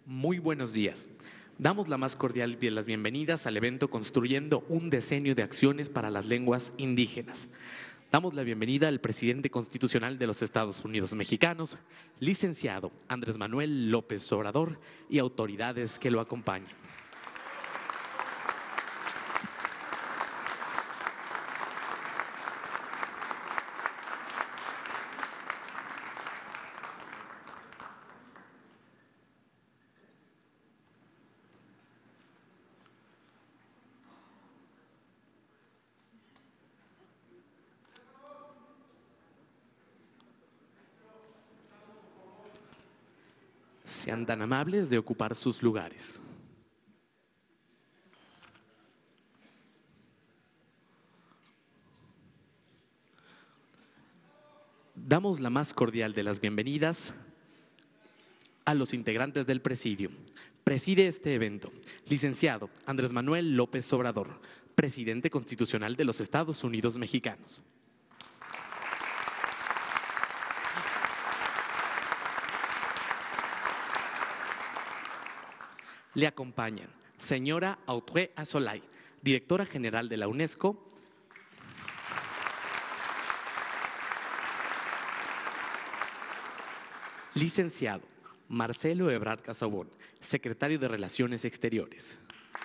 Muy buenos días. Damos la más cordial de las bienvenidas al evento Construyendo un Decenio de Acciones para las Lenguas Indígenas. Damos la bienvenida al presidente constitucional de los Estados Unidos mexicanos, licenciado Andrés Manuel López Obrador, y autoridades que lo acompañan. Sean tan amables de ocupar sus lugares. Damos la más cordial de las bienvenidas a los integrantes del presidio. Preside este evento, licenciado Andrés Manuel López Obrador, presidente constitucional de los Estados Unidos mexicanos. Le acompañan señora Audrey Azoulay, directora general de la UNESCO, licenciado Marcelo Ebrard Casabón, secretario de Relaciones Exteriores,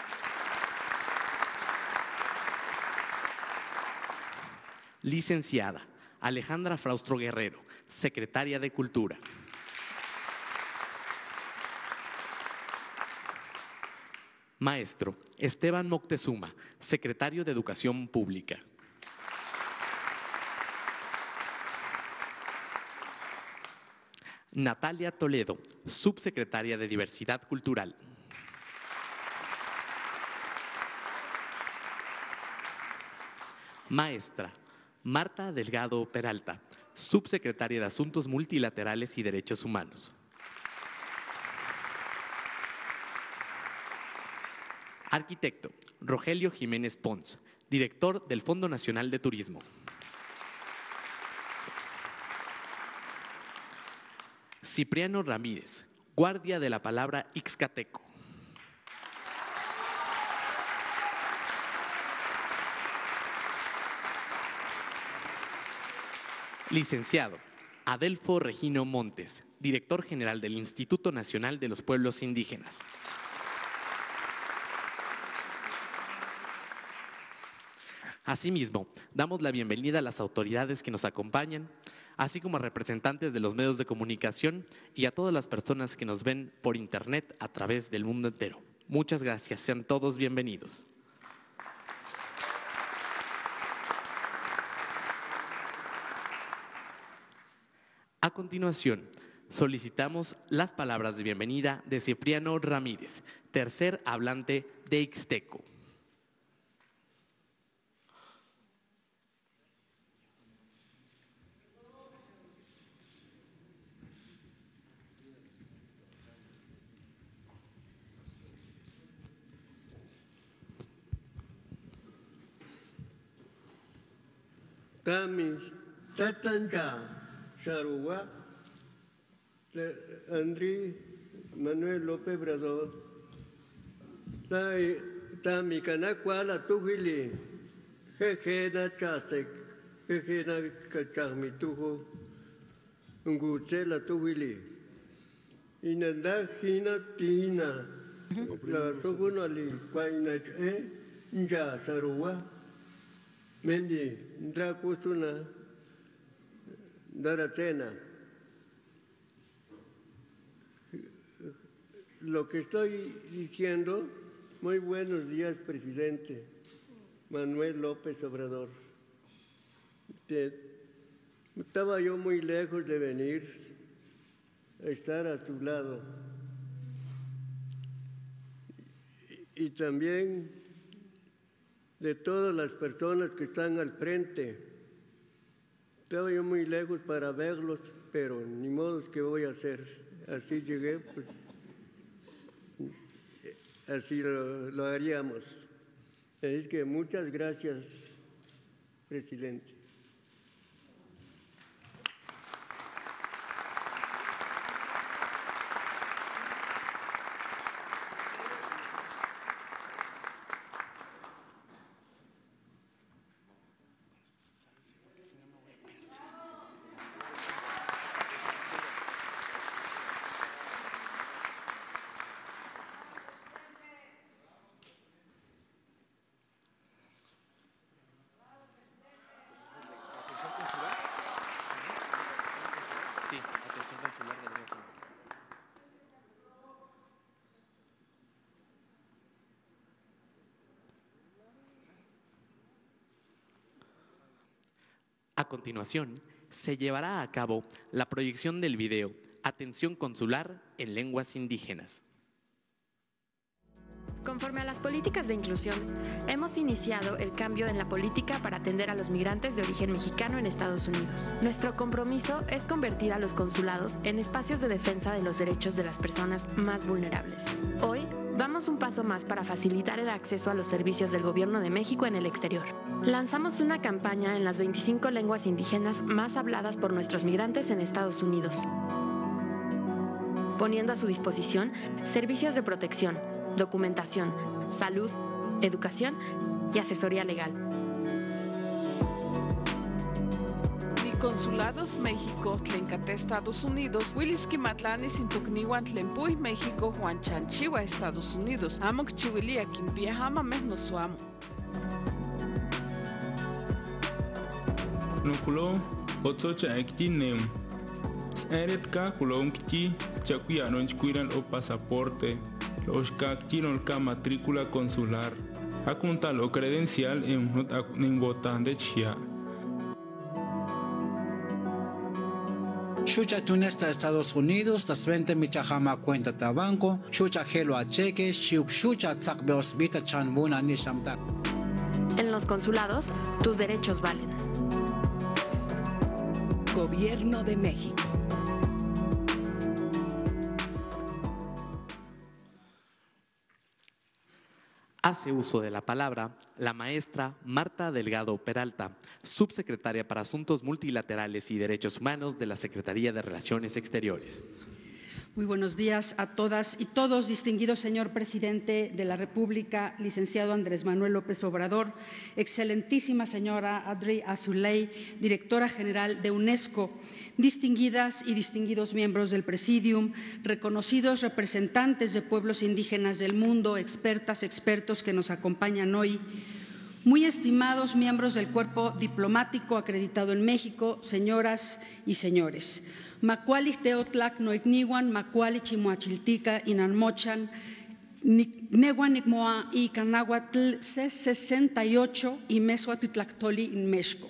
licenciada Alejandra Fraustro Guerrero, secretaria de Cultura, maestro Esteban Moctezuma, secretario de Educación Pública, Natalia Toledo, subsecretaria de Diversidad Cultural, maestra Marta Delgado Peralta, subsecretaria de Asuntos Multilaterales y Derechos Humanos, arquitecto Rogelio Jiménez Pons, director del Fondo Nacional de Turismo, Cipriano Ramírez, guardia de la palabra ixcateco, licenciado Adelfo Regino Montes, director general del Instituto Nacional de los Pueblos Indígenas, asimismo, damos la bienvenida a las autoridades que nos acompañan, así como a representantes de los medios de comunicación y a todas las personas que nos ven por internet a través del mundo entero. Muchas gracias, sean todos bienvenidos. A continuación, solicitamos las palabras de bienvenida de Cipriano Ramírez, tercer hablante de Ixteco. Tami Tatanka Sharuwa Andrés Manuel López Obrador Tami Kanakwala Tuhili Jejena Chastek Jejena Kachamitujo Nguchela Tuhili Inanda Hina Tina La Sogunali Kwaina Nja Sharuwa Mendi, Drakusuna, Daratena. Lo que estoy diciendo, muy buenos días, presidente Manuel López Obrador. Estaba yo muy lejos de venir a estar a tu lado. Y también de todas las personas que están al frente. Estaba yo muy lejos para verlos, pero ni modo que voy a hacer. Así llegué, pues así lo haríamos. Es que muchas gracias, presidente. continuación, se llevará a cabo la proyección del video Atención Consular en Lenguas Indígenas. Conforme a las políticas de inclusión, hemos iniciado el cambio en la política para atender a los migrantes de origen mexicano en Estados Unidos. Nuestro compromiso es convertir a los consulados en espacios de defensa de los derechos de las personas más vulnerables. Hoy, damos un paso más para facilitar el acceso a los servicios del Gobierno de México en el exterior. Lanzamos una campaña en las 25 lenguas indígenas más habladas por nuestros migrantes en Estados Unidos, poniendo a su disposición servicios de protección, documentación, salud, educación y asesoría legal. Ni Consulados México, Tlencate Estados Unidos, Willis Kimatlani Sintukniwan Tlempuy México, Juan Chanchiwa Estados Unidos, Amok Chiwilia Kimpiahama Mesnosuamo. Nukulo, Otsocha Ekinem, Eretka Kulon Kchi, Chakuya Nonchkuiran o pasaporte. Los ka matrícula consular, apunta lo credencial en botán de chia. Chucha tunesta Estados Unidos, das 20 michahama cuenta tabanco, chucha gelo a cheque, chucha tzakbeos vita chanbuna ni shamtak. En los consulados, tus derechos valen. Gobierno de México. Hace uso de la palabra la maestra Marta Delgado Peralta, subsecretaria para Asuntos Multilaterales y Derechos Humanos de la Secretaría de Relaciones Exteriores. Muy buenos días a todas y todos, distinguido señor presidente de la República, licenciado Andrés Manuel López Obrador, excelentísima señora Audrey Azoulay, directora general de UNESCO, distinguidas y distinguidos miembros del Presidium, reconocidos representantes de pueblos indígenas del mundo, expertas, expertos que nos acompañan hoy, muy estimados miembros del cuerpo diplomático acreditado en México, señoras y señores. Macuali teotlak noigniwan, macuali chimuachiltica inanmochan, neguanicmoa y canahuatl C68 y mesoatitlactoli in México.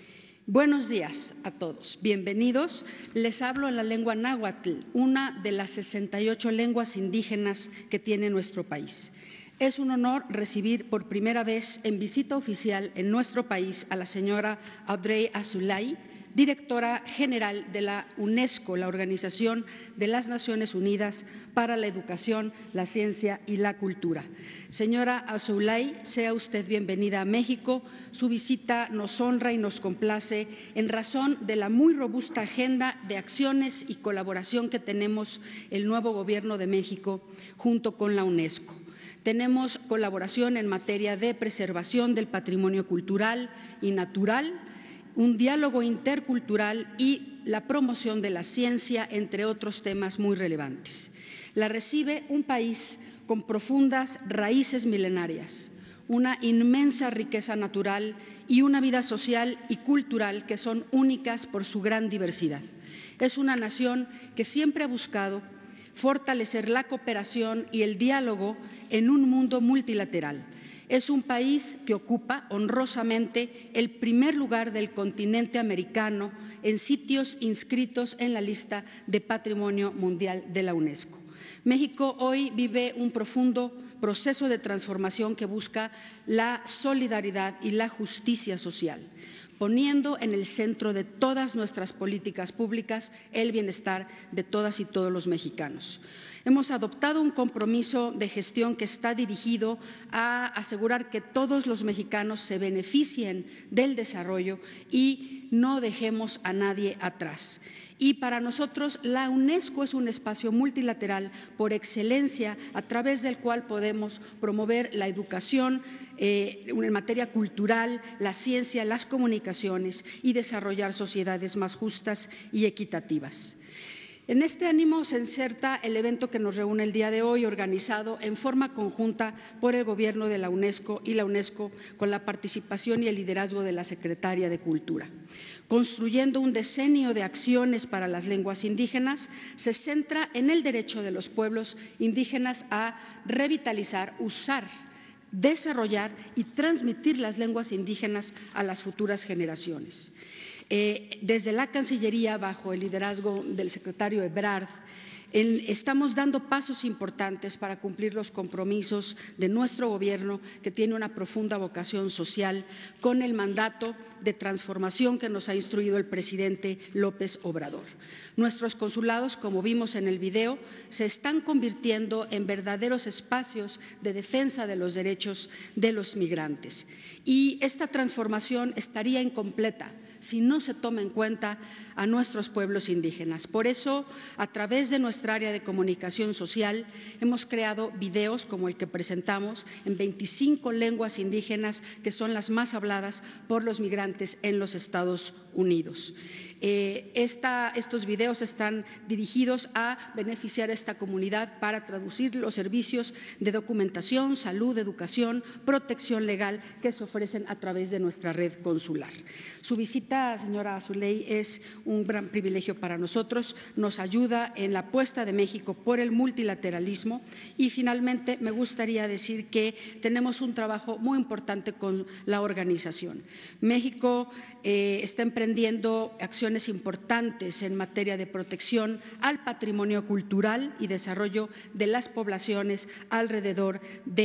Buenos días a todos, bienvenidos. Les hablo en la lengua náhuatl, una de las 68 lenguas indígenas que tiene nuestro país. Es un honor recibir por primera vez en visita oficial en nuestro país a la señora Audrey Azoulay, directora general de la UNESCO, la Organización de las Naciones Unidas para la Educación, la Ciencia y la Cultura. Señora Azoulay, sea usted bienvenida a México. Su visita nos honra y nos complace en razón de la muy robusta agenda de acciones y colaboración que tenemos el nuevo Gobierno de México junto con la UNESCO. Tenemos colaboración en materia de preservación del patrimonio cultural y natural, un diálogo intercultural y la promoción de la ciencia, entre otros temas muy relevantes. La recibe un país con profundas raíces milenarias, una inmensa riqueza natural y una vida social y cultural que son únicas por su gran diversidad. Es una nación que siempre ha buscado fortalecer la cooperación y el diálogo en un mundo multilateral. Es un país que ocupa honrosamente el primer lugar del continente americano en sitios inscritos en la lista de Patrimonio Mundial de la UNESCO. México hoy vive un profundo proceso de transformación que busca la solidaridad y la justicia social, poniendo en el centro de todas nuestras políticas públicas el bienestar de todas y todos los mexicanos. Hemos adoptado un compromiso de gestión que está dirigido a asegurar que todos los mexicanos se beneficien del desarrollo y no dejemos a nadie atrás. Y para nosotros la UNESCO es un espacio multilateral por excelencia a través del cual podemos promover la educación en materia cultural, la ciencia, las comunicaciones y desarrollar sociedades más justas y equitativas. En este ánimo se inserta el evento que nos reúne el día de hoy, organizado en forma conjunta por el Gobierno de la UNESCO y la UNESCO, con la participación y el liderazgo de la Secretaria de Cultura. Construyendo un decenio de acciones para las lenguas indígenas, se centra en el derecho de los pueblos indígenas a revitalizar, usar, desarrollar y transmitir las lenguas indígenas a las futuras generaciones. Desde la Cancillería, bajo el liderazgo del secretario Ebrard, estamos dando pasos importantes para cumplir los compromisos de nuestro gobierno, que tiene una profunda vocación social, con el mandato de transformación que nos ha instruido el presidente López Obrador. Nuestros consulados, como vimos en el video, se están convirtiendo en verdaderos espacios de defensa de los derechos de los migrantes. Y esta transformación estaría incompleta si no se toma en cuenta a nuestros pueblos indígenas. Por eso, a través de nuestra área de comunicación social, hemos creado videos como el que presentamos en 25 lenguas indígenas, que son las más habladas por los migrantes en los Estados Unidos. Estos videos están dirigidos a beneficiar a esta comunidad para traducir los servicios de documentación, salud, educación, protección legal que se ofrecen a través de nuestra red consular. Su visita, señora Zuley, es un gran privilegio para nosotros, nos ayuda en la apuesta de México por el multilateralismo y finalmente me gustaría decir que tenemos un trabajo muy importante con la organización. México está emprendiendo acciones importantes en materia de protección al patrimonio cultural y desarrollo de las poblaciones alrededor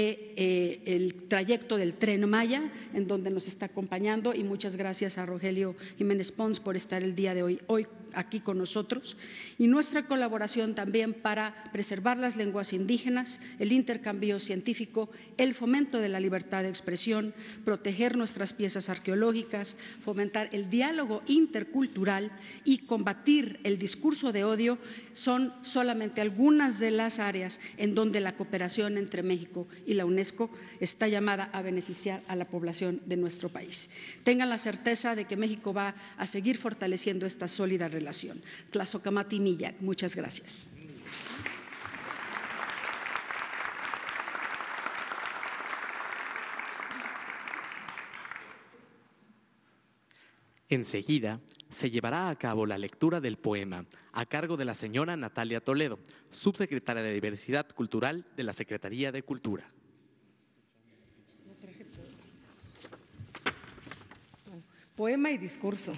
del trayecto del Tren Maya, en donde nos está acompañando, y muchas gracias a Rogelio Jiménez Pons por estar el día de hoy aquí con nosotros, y nuestra colaboración también para preservar las lenguas indígenas, el intercambio científico, el fomento de la libertad de expresión, proteger nuestras piezas arqueológicas, fomentar el diálogo intercultural y combatir el discurso de odio son solamente algunas de las áreas en donde la cooperación entre México y la UNESCO está llamada a beneficiar a la población de nuestro país. Tengan la certeza de que México va a seguir fortaleciendo esta sólida relación. Tlazocamati Millac, muchas gracias. Enseguida se llevará a cabo la lectura del poema a cargo de la señora Natalia Toledo, subsecretaria de Diversidad Cultural de la Secretaría de Cultura. Poema y discurso.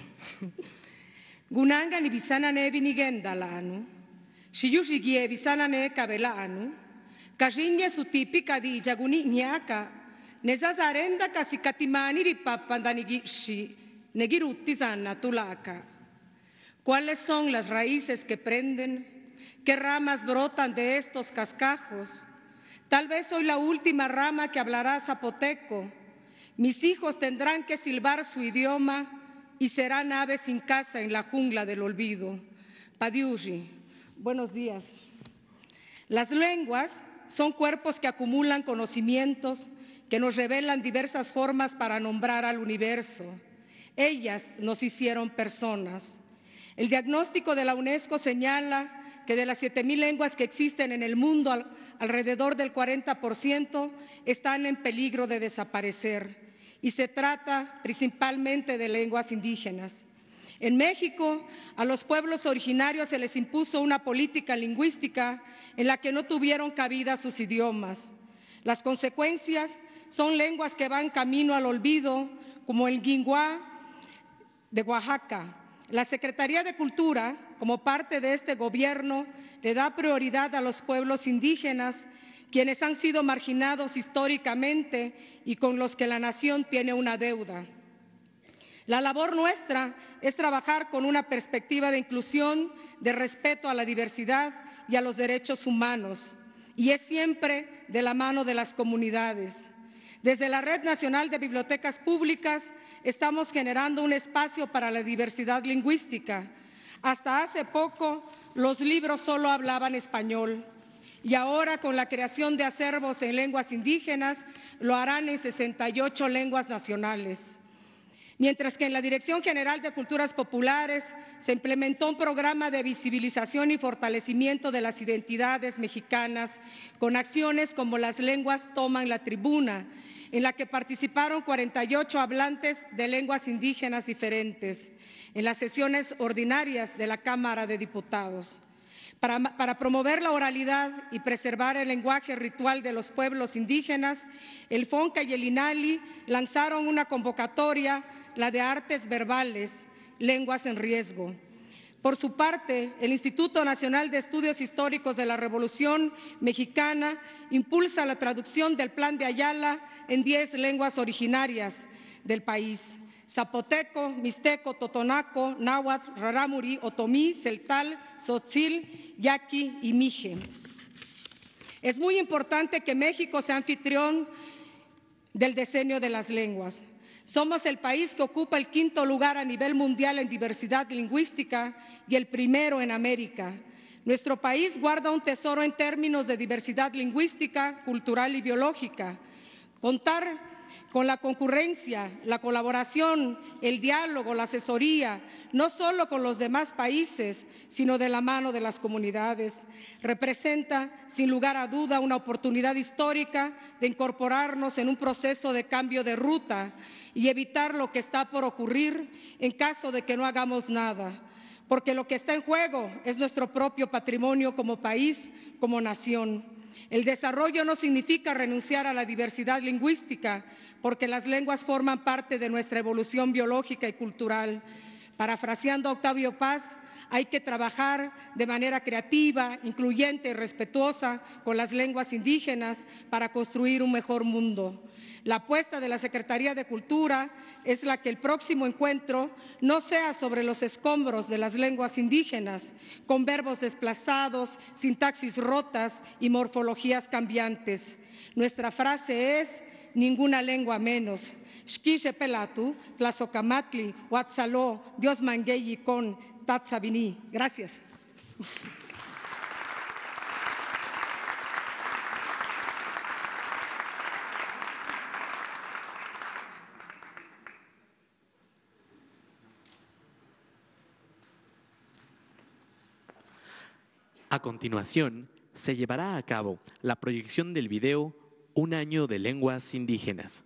Gunanga ni bisana ne binigenda lanu, shiyushigie bisana ne kabelanu, kashinye sutipi di jaguni nyaka, nezazarenda kasikatimani ripapandanigi negirutti sanna tulaka. ¿Cuáles son las raíces que prenden? ¿Qué ramas brotan de estos cascajos? Tal vez soy la última rama que hablará zapoteco. Mis hijos tendrán que silbar su idioma y serán aves sin casa en la jungla del olvido. Padiushi, buenos días. Las lenguas son cuerpos que acumulan conocimientos, que nos revelan diversas formas para nombrar al universo. Ellas nos hicieron personas. El diagnóstico de la UNESCO señala que de las 7,000 lenguas que existen en el mundo, alrededor del 40% están en peligro de desaparecer, y se trata principalmente de lenguas indígenas. En México, a los pueblos originarios se les impuso una política lingüística en la que no tuvieron cabida sus idiomas. Las consecuencias son lenguas que van camino al olvido, como el guinguá de Oaxaca. La Secretaría de Cultura, como parte de este gobierno, le da prioridad a los pueblos indígenas, quienes han sido marginados históricamente y con los que la nación tiene una deuda. La labor nuestra es trabajar con una perspectiva de inclusión, de respeto a la diversidad y a los derechos humanos, y es siempre de la mano de las comunidades. Desde la Red Nacional de Bibliotecas Públicas estamos generando un espacio para la diversidad lingüística. Hasta hace poco los libros solo hablaban español y ahora con la creación de acervos en lenguas indígenas lo harán en 68 lenguas nacionales. Mientras que en la Dirección General de Culturas Populares se implementó un programa de visibilización y fortalecimiento de las identidades mexicanas con acciones como Las Lenguas Toman la Tribuna, en la que participaron 48 hablantes de lenguas indígenas diferentes en las sesiones ordinarias de la Cámara de Diputados. Para promover la oralidad y preservar el lenguaje ritual de los pueblos indígenas, el FONCA y el INALI lanzaron una convocatoria, la de artes verbales, lenguas en riesgo. Por su parte, el Instituto Nacional de Estudios Históricos de la Revolución Mexicana impulsa la traducción del Plan de Ayala en 10 lenguas originarias del país: zapoteco, mixteco, totonaco, náhuatl, rarámuri, otomí, celtal, tzotzil, yaqui y mije. Es muy importante que México sea anfitrión del Decenio de las Lenguas. Somos el país que ocupa el 5º lugar a nivel mundial en diversidad lingüística y el primero en América. Nuestro país guarda un tesoro en términos de diversidad lingüística, cultural y biológica. Contar con la concurrencia, la colaboración, el diálogo, la asesoría, no solo con los demás países, sino de la mano de las comunidades, representa, sin lugar a duda, una oportunidad histórica de incorporarnos en un proceso de cambio de ruta y evitar lo que está por ocurrir en caso de que no hagamos nada, porque lo que está en juego es nuestro propio patrimonio como país, como nación. El desarrollo no significa renunciar a la diversidad lingüística, porque las lenguas forman parte de nuestra evolución biológica y cultural. Parafraseando a Octavio Paz, hay que trabajar de manera creativa, incluyente y respetuosa con las lenguas indígenas para construir un mejor mundo. La apuesta de la Secretaría de Cultura es la que el próximo encuentro no sea sobre los escombros de las lenguas indígenas, con verbos desplazados, sintaxis rotas y morfologías cambiantes. Nuestra frase es: ninguna lengua menos. Xquixe pelatu, tlazocamatli, huatzaló, Dios mangueyi con tatzabini. Gracias. A continuación, se llevará a cabo la proyección del video Un año de lenguas indígenas.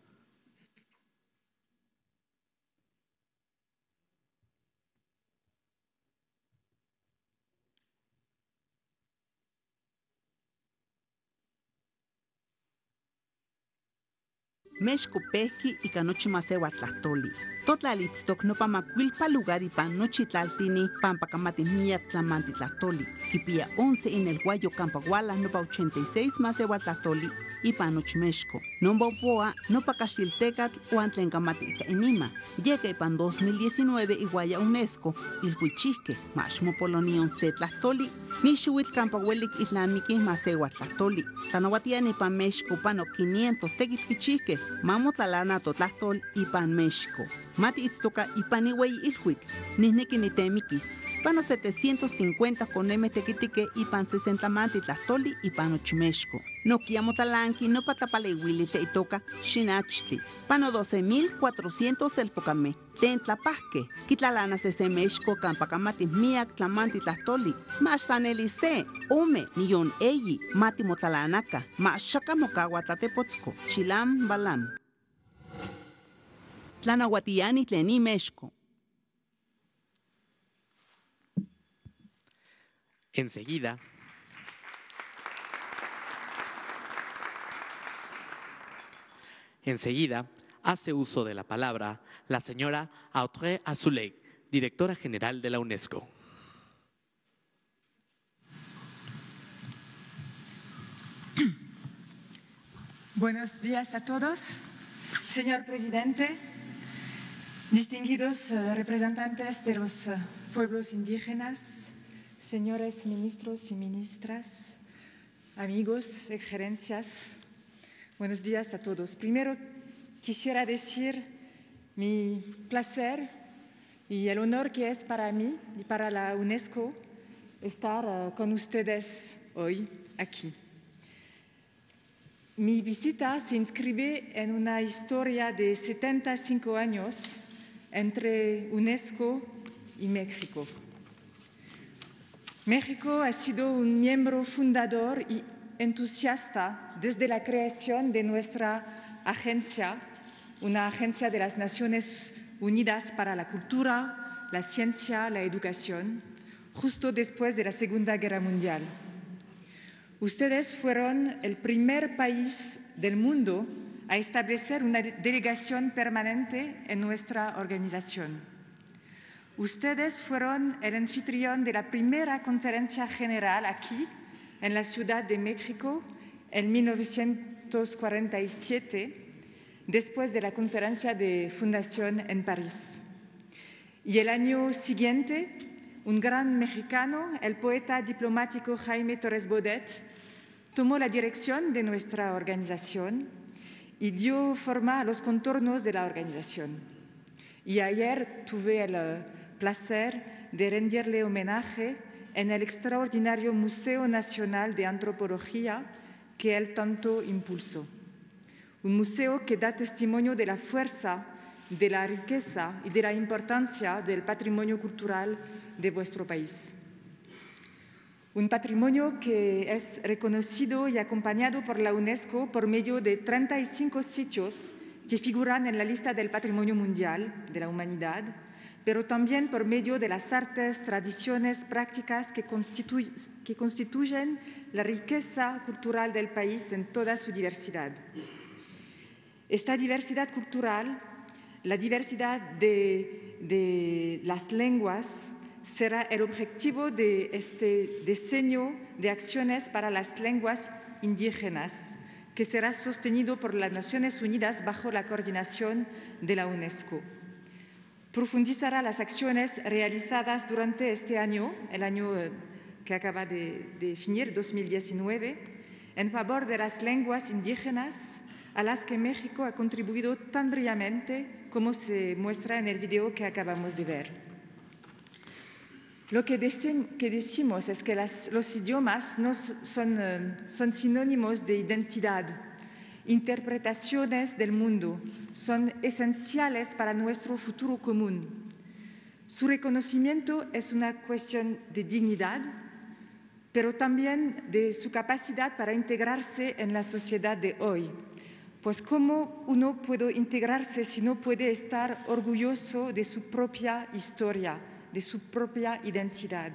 Mexco pejki y canochi masewa tlahtoli. Totlalitztok no pa macuilpa lugar y pan nochi tlaltini pampa camati miak tlamanti tlahtoli. Kipia 11 en el Guayo Campaguala no pa 86 masewa tlahtoli y pan nochi Mexco. Nomba upoa no pa Caxiltecatl o antlen camati enima. Llega y pan 2019 y Guaya UNESCO il huichique mashmo polonion se tlahtoli. Nishuit Campahuelik islamiki masewa tlahtoli. Tanawatiani pan Mexco pano 500 tequilquichique. Mamo talana totlahtol y pan México. Mati itztoka y paniwey ilhuit. Nisneki ni temikis. Pano 750 con tequitique y pan 60 manti tlahtoli y pan México. No kiamo talanki no patapalewili te itoka shinachti. Pano 12,400 del pocame. Ten tlapasque. Kitlalana se México campacamati miak tlamanti tlahtoli. Mas sanelice. Ome niyon eyi. Mati motalanaka. Mas shakamokawa tatepotzko. Chilam balam. Tlanahuatiani tleni México. Enseguida, hace uso de la palabra la señora Audrey Azoulay, directora general de la UNESCO. Buenos días a todos. Señor presidente, distinguidos representantes de los pueblos indígenas, señores ministros y ministras, amigos, excelencias, buenos días a todos. Primero quisiera decir mi placer y el honor que es para mí y para la UNESCO estar con ustedes hoy aquí. Mi visita se inscribe en una historia de 75 años entre UNESCO y México. México ha sido un miembro fundador y entusiasta desde la creación de nuestra agencia, una agencia de las Naciones Unidas para la Cultura, la Ciencia, la Educación, justo después de la Segunda Guerra Mundial. Ustedes fueron el primer país del mundo a establecer una delegación permanente en nuestra organización. Ustedes fueron el anfitrión de la primera conferencia general aquí, en la Ciudad de México, en 1947, después de la conferencia de fundación en París. Y el año siguiente, un gran mexicano, el poeta diplomático Jaime Torres Bodet, tomó la dirección de nuestra organización y dio forma a los contornos de la organización. Y ayer tuve el placer de rendirle homenaje en el extraordinario Museo Nacional de Antropología que él tanto impulsó. Un museo que da testimonio de la fuerza, de la riqueza y de la importancia del patrimonio cultural de vuestro país. Un patrimonio que es reconocido y acompañado por la UNESCO por medio de 35 sitios que figuran en la lista del Patrimonio Mundial de la Humanidad, pero también por medio de las artes, tradiciones, prácticas que constituyen la riqueza cultural del país en toda su diversidad. Esta diversidad cultural, la diversidad de las lenguas, será el objetivo de este diseño de acciones para las lenguas indígenas, que será sostenido por las Naciones Unidas bajo la coordinación de la UNESCO. Profundizará las acciones realizadas durante este año, el año que acaba de finir, 2019, en favor de las lenguas indígenas a las que México ha contribuido tan brillantemente como se muestra en el video que acabamos de ver. Lo que decimos es que los idiomas no son sinónimos de identidad, interpretaciones del mundo, son esenciales para nuestro futuro común. Su reconocimiento es una cuestión de dignidad, pero también de su capacidad para integrarse en la sociedad de hoy. Pues ¿cómo uno puede integrarse si no puede estar orgulloso de su propia historia, de su propia identidad?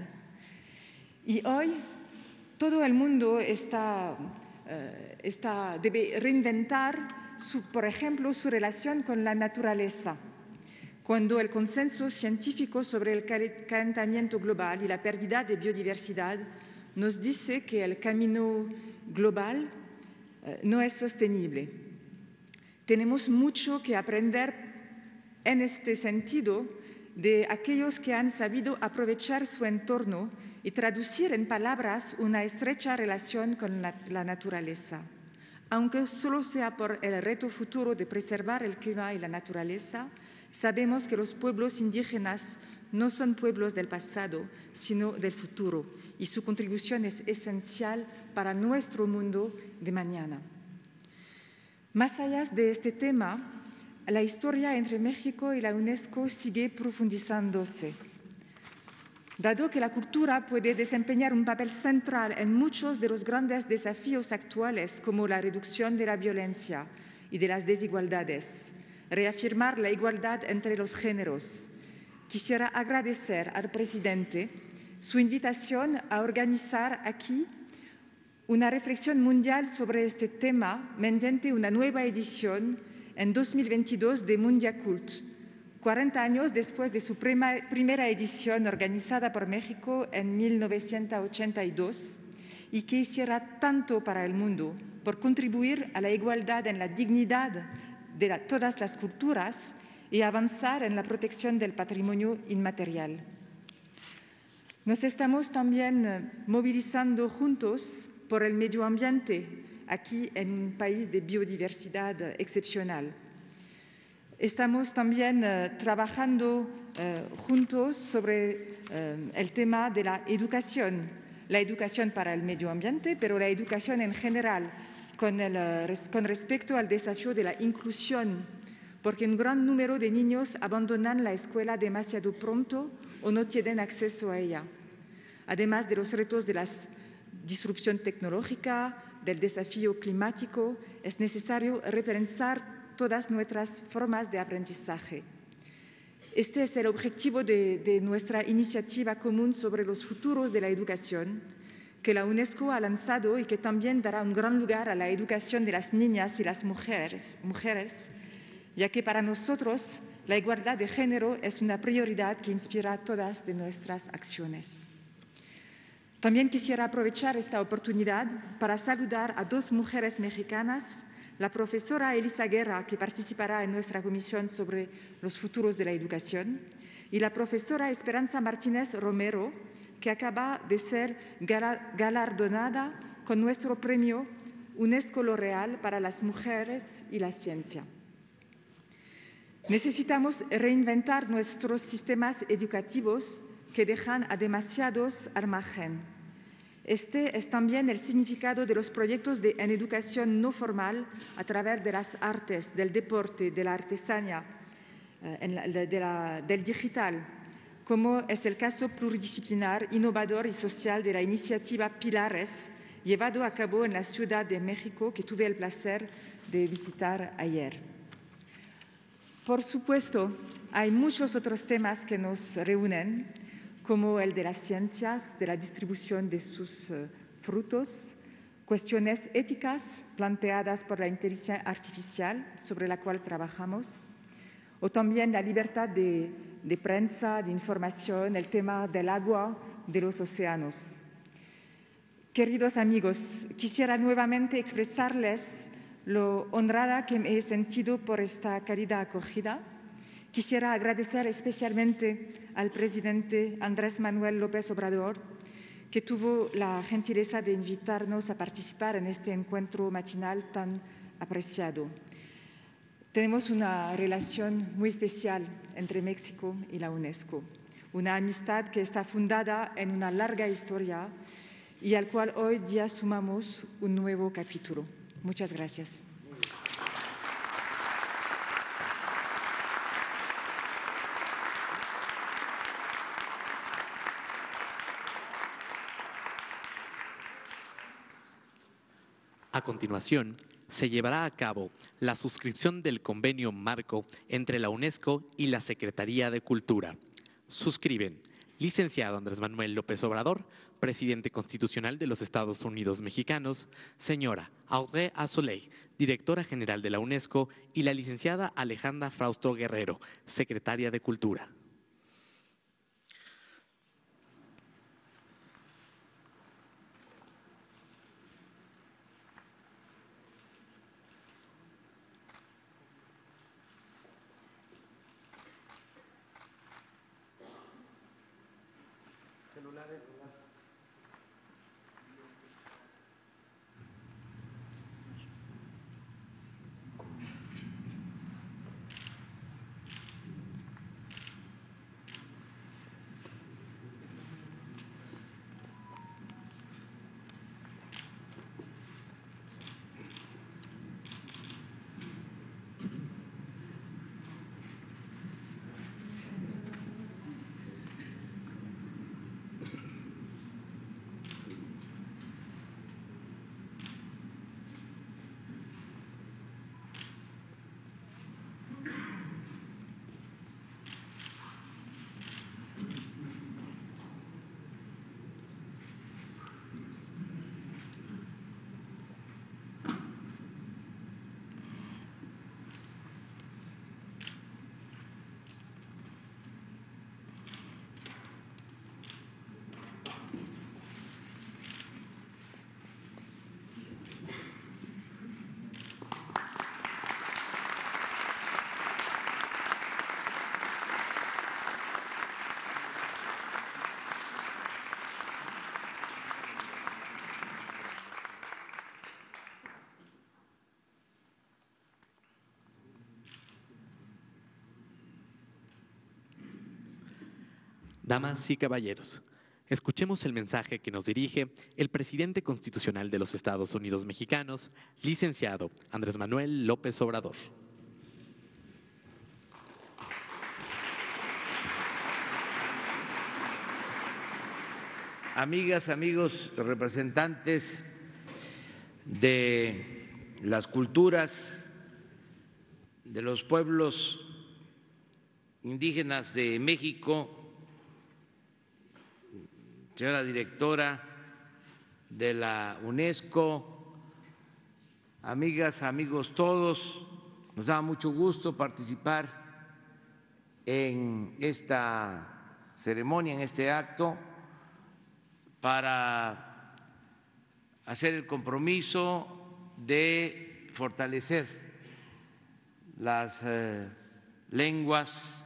Y hoy todo el mundo debe reinventar, por ejemplo, su relación con la naturaleza, cuando el consenso científico sobre el calentamiento global y la pérdida de biodiversidad nos dice que el camino global no es sostenible. Tenemos mucho que aprender en este sentido de aquellos que han sabido aprovechar su entorno y traducir en palabras una estrecha relación con la naturaleza. Aunque solo sea por el reto futuro de preservar el clima y la naturaleza, sabemos que los pueblos indígenas no son pueblos del pasado, sino del futuro, y su contribución es esencial para nuestro mundo de mañana. Más allá de este tema, la historia entre México y la UNESCO sigue profundizándose. Dado que la cultura puede desempeñar un papel central en muchos de los grandes desafíos actuales, como la reducción de la violencia y de las desigualdades, reafirmar la igualdad entre los géneros, quisiera agradecer al presidente su invitación a organizar aquí una reflexión mundial sobre este tema mediante una nueva edición en 2022 de Mundiacult, 40 años después de su primera edición organizada por México en 1982 y que hiciera tanto para el mundo por contribuir a la igualdad en la dignidad de todas las culturas y avanzar en la protección del patrimonio inmaterial. Nos estamos también movilizando juntos por el medio ambiente, aquí en un país de biodiversidad excepcional. Estamos también trabajando juntos sobre el tema de la educación para el medio ambiente, pero la educación en general, con respecto al desafío de la inclusión, porque un gran número de niños abandonan la escuela demasiado pronto o no tienen acceso a ella. Además de los retos de la disrupción tecnológica, del desafío climático, es necesario repensar todas nuestras formas de aprendizaje. Este es el objetivo de nuestra iniciativa común sobre los futuros de la educación, que la UNESCO ha lanzado y que también dará un gran lugar a la educación de las niñas y las mujeres, ya que para nosotros la igualdad de género es una prioridad que inspira todas de nuestras acciones. También quisiera aprovechar esta oportunidad para saludar a dos mujeres mexicanas, la profesora Elisa Guerra, que participará en nuestra comisión sobre los futuros de la educación, y la profesora Esperanza Martínez Romero, que acaba de ser galardonada con nuestro premio UNESCO L'Oréal para las mujeres y la ciencia. Necesitamos reinventar nuestros sistemas educativos que dejan a demasiados al margen. Este es también el significado de los proyectos en educación no formal a través de las artes, del deporte, de la artesanía, del digital, como es el caso pluridisciplinar, innovador y social de la iniciativa Pilares, llevado a cabo en la Ciudad de México, que tuve el placer de visitar ayer. Por supuesto, hay muchos otros temas que nos reúnen, como el de las ciencias, de la distribución de sus frutos, cuestiones éticas planteadas por la inteligencia artificial sobre la cual trabajamos, o también la libertad de prensa, de información, el tema del agua, de los océanos. Queridos amigos, quisiera nuevamente expresarles lo honrada que me he sentido por esta cálida acogida. Quisiera agradecer especialmente al presidente Andrés Manuel López Obrador, que tuvo la gentileza de invitarnos a participar en este encuentro matinal tan apreciado. Tenemos una relación muy especial entre México y la UNESCO, una amistad que está fundada en una larga historia y al cual hoy día sumamos un nuevo capítulo. Muchas gracias. A continuación, se llevará a cabo la suscripción del convenio marco entre la UNESCO y la Secretaría de Cultura. Suscriben licenciado Andrés Manuel López Obrador, presidente constitucional de los Estados Unidos mexicanos, señora Audrey Azoulay, directora general de la UNESCO, y la licenciada Alejandra Frausto Guerrero, secretaria de Cultura. Damas y caballeros, escuchemos el mensaje que nos dirige el presidente constitucional de los Estados Unidos mexicanos, licenciado Andrés Manuel López Obrador. Amigas, amigos, representantes de las culturas, de los pueblos indígenas de México, señora directora de la UNESCO, amigas, amigos todos, nos da mucho gusto participar en esta ceremonia, en este acto, para hacer el compromiso de fortalecer las lenguas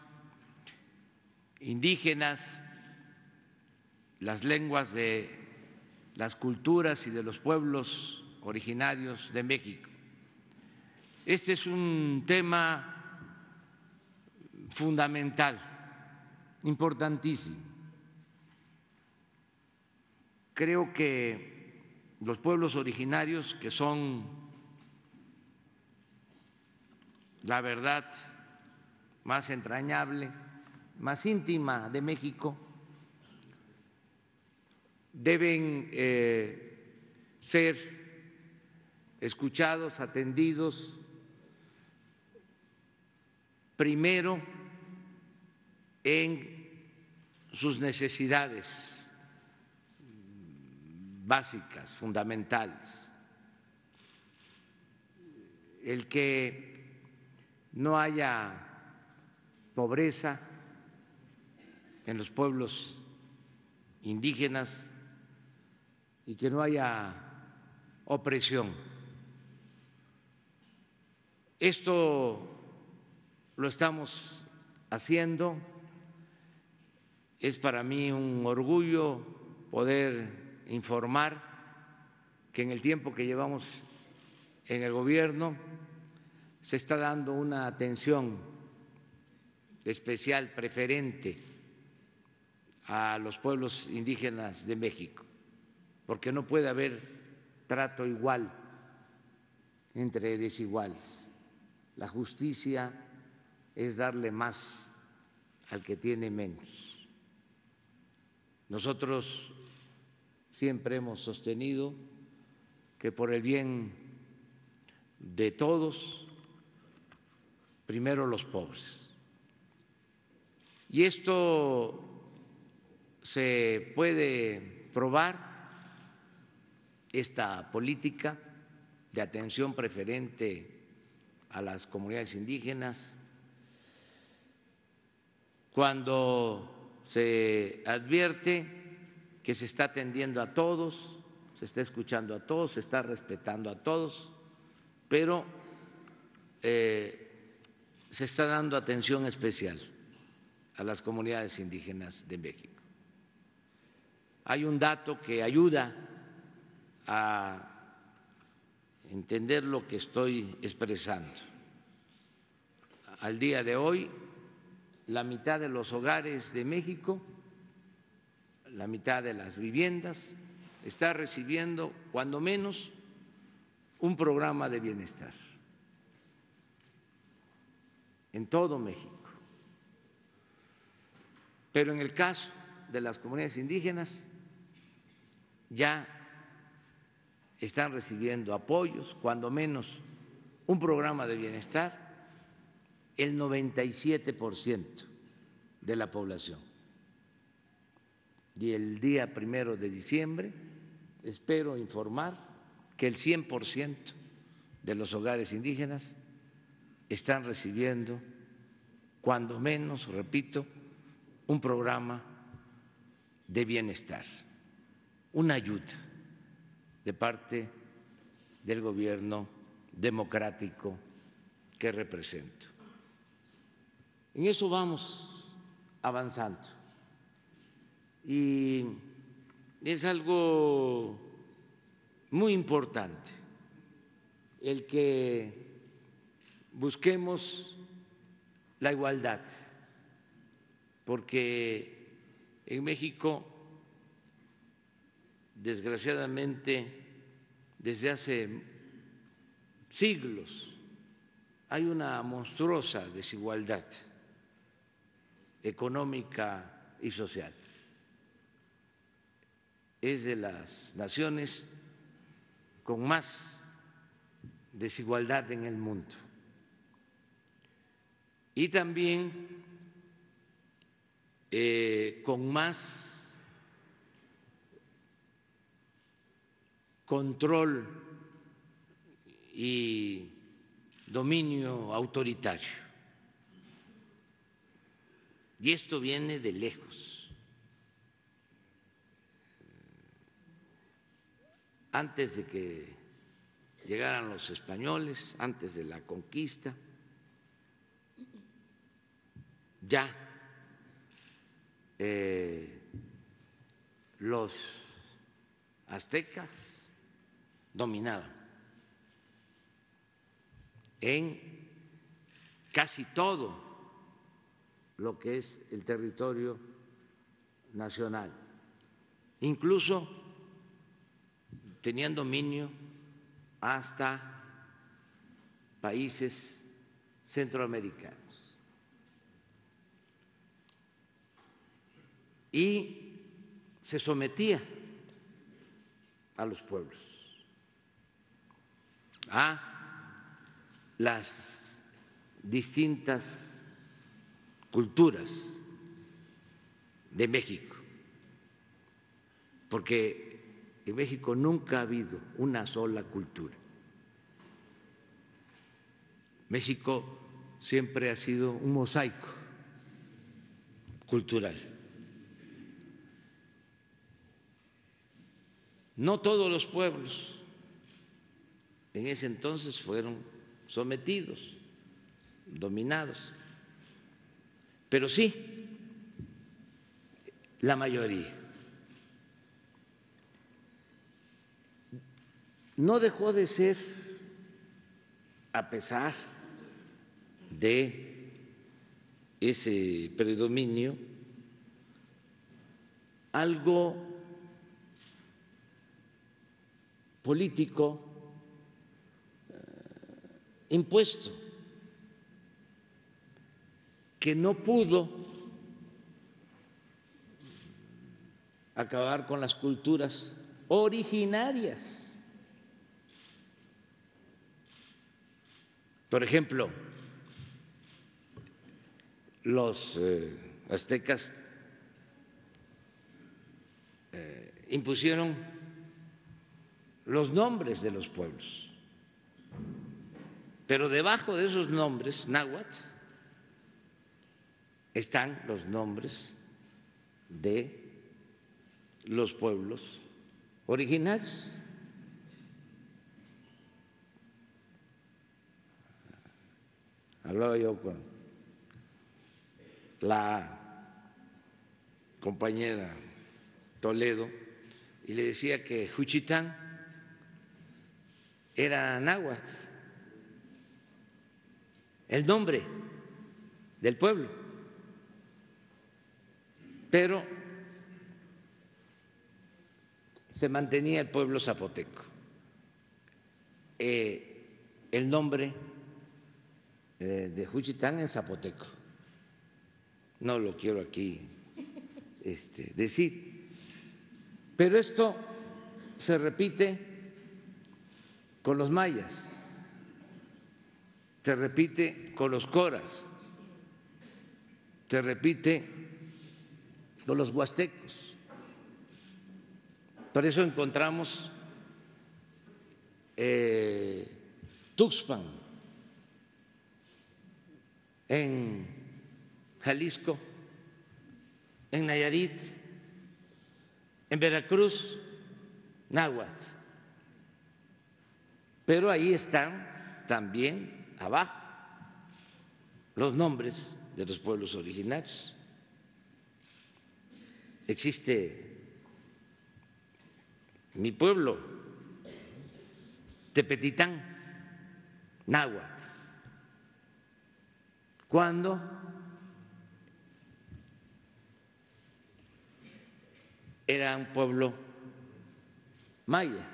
indígenas, las lenguas de las culturas y de los pueblos originarios de México. Este es un tema fundamental, importantísimo. Creo que los pueblos originarios, que son la verdad más entrañable, más íntima de México, deben ser escuchados, atendidos, primero en sus necesidades básicas, fundamentales. El que no haya pobreza en los pueblos indígenas y que no haya opresión. Esto lo estamos haciendo. Es para mí un orgullo poder informar que en el tiempo que llevamos en el gobierno se está dando una atención especial, preferente a los pueblos indígenas de México, porque no puede haber trato igual entre desiguales. La justicia es darle más al que tiene menos. Nosotros siempre hemos sostenido que por el bien de todos, primero los pobres. Y esto se puede probar, esta política de atención preferente a las comunidades indígenas, cuando se advierte que se está atendiendo a todos, se está escuchando a todos, se está respetando a todos, pero se está dando atención especial a las comunidades indígenas de México. Hay un dato que ayuda a entender lo que estoy expresando. Al día de hoy, la mitad de los hogares de México, la mitad de las viviendas, está recibiendo cuando menos un programa de bienestar en todo México. Pero en el caso de las comunidades indígenas ya están recibiendo apoyos, cuando menos un programa de bienestar, el 97% de la población. Y el día 1 de diciembre espero informar que el 100% de los hogares indígenas están recibiendo, cuando menos, repito, un programa de bienestar, una ayuda de parte del gobierno democrático que represento. En eso vamos avanzando y es algo muy importante el que busquemos la igualdad, porque en México, desgraciadamente, desde hace siglos hay una monstruosa desigualdad económica y social. Es de las naciones con más desigualdad en el mundo. Y también con más control y dominio autoritario. y esto viene de lejos. Antes de que llegaran los españoles, antes de la conquista, ya los aztecas dominaban en casi todo lo que es el territorio nacional. Incluso tenían dominio hasta países centroamericanos. Y se sometía a los pueblos, a las distintas culturas de México, porque en México nunca ha habido una sola cultura. México siempre ha sido un mosaico cultural. No todos los pueblos en ese entonces fueron sometidos, dominados, pero sí la mayoría. No dejó de ser, a pesar de ese predominio, algo político impuesto, que no pudo acabar con las culturas originarias. Por ejemplo, los aztecas impusieron los nombres de los pueblos, pero debajo de esos nombres náhuatl están los nombres de los pueblos originarios. Hablaba yo con la compañera Toledo y le decía que Juchitán era náhuatl, el nombre del pueblo, pero se mantenía el pueblo zapoteco. El nombre de Juchitán en zapoteco, no lo quiero aquí decir, pero esto se repite con los mayas, se repite con los coras, se repite con los huastecos. Por eso encontramos Tuxpan en Jalisco, en Nayarit, en Veracruz, náhuatl. Pero ahí están también abajo los nombres de los pueblos originarios. Existe mi pueblo, Tepetitán, náhuatl, cuando era un pueblo maya.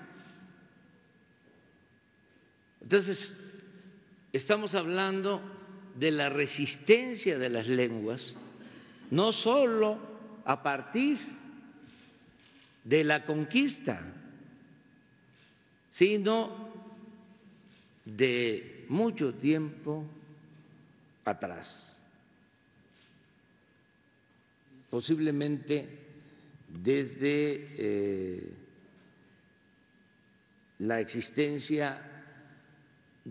Entonces, estamos hablando de la resistencia de las lenguas, no solo a partir de la conquista, sino de mucho tiempo atrás, posiblemente desde la existencia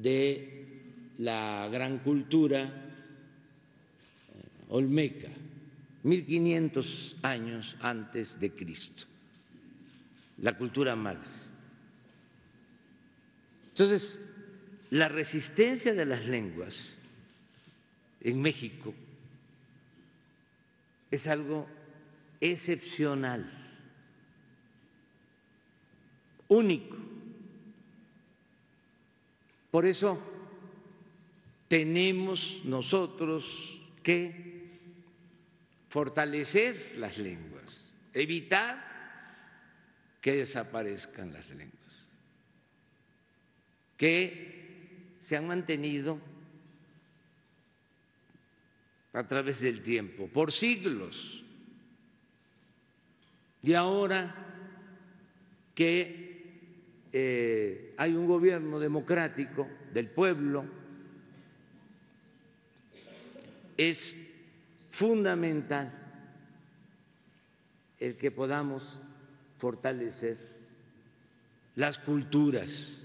de la gran cultura olmeca, 1500 años antes de Cristo, la cultura madre. Entonces, la resistencia de las lenguas en México es algo excepcional, único. Por eso tenemos nosotros que fortalecer las lenguas, evitar que desaparezcan las lenguas, que se han mantenido a través del tiempo, por siglos. Y ahora que hay un gobierno democrático del pueblo, es fundamental el que podamos fortalecer las culturas,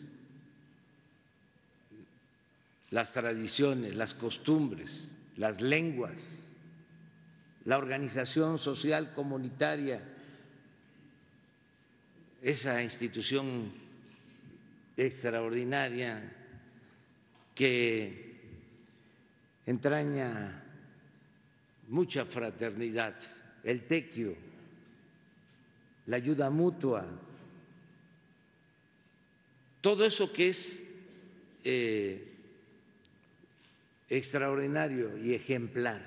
las tradiciones, las costumbres, las lenguas, la organización social comunitaria, esa institución extraordinaria que entraña mucha fraternidad, el tequio, la ayuda mutua, todo eso que es extraordinario y ejemplar.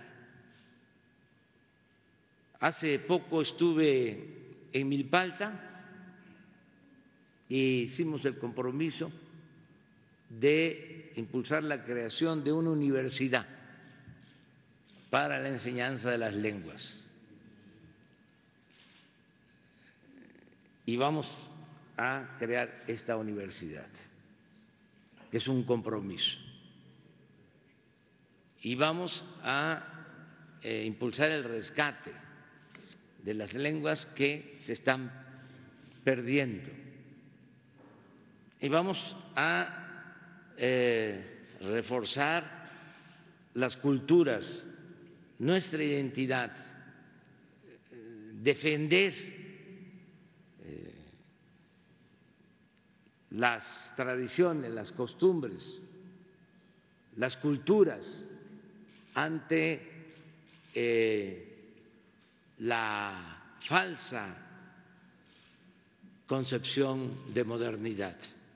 Hace poco estuve en Milpalta y hicimos el compromiso de impulsar la creación de una universidad para la enseñanza de las lenguas. Y vamos a crear esta universidad, que es un compromiso. Y vamos a impulsar el rescate de las lenguas que se están perdiendo. Y vamos a reforzar las culturas, nuestra identidad, defender las tradiciones, las costumbres, las culturas ante la falsa concepción de modernidad.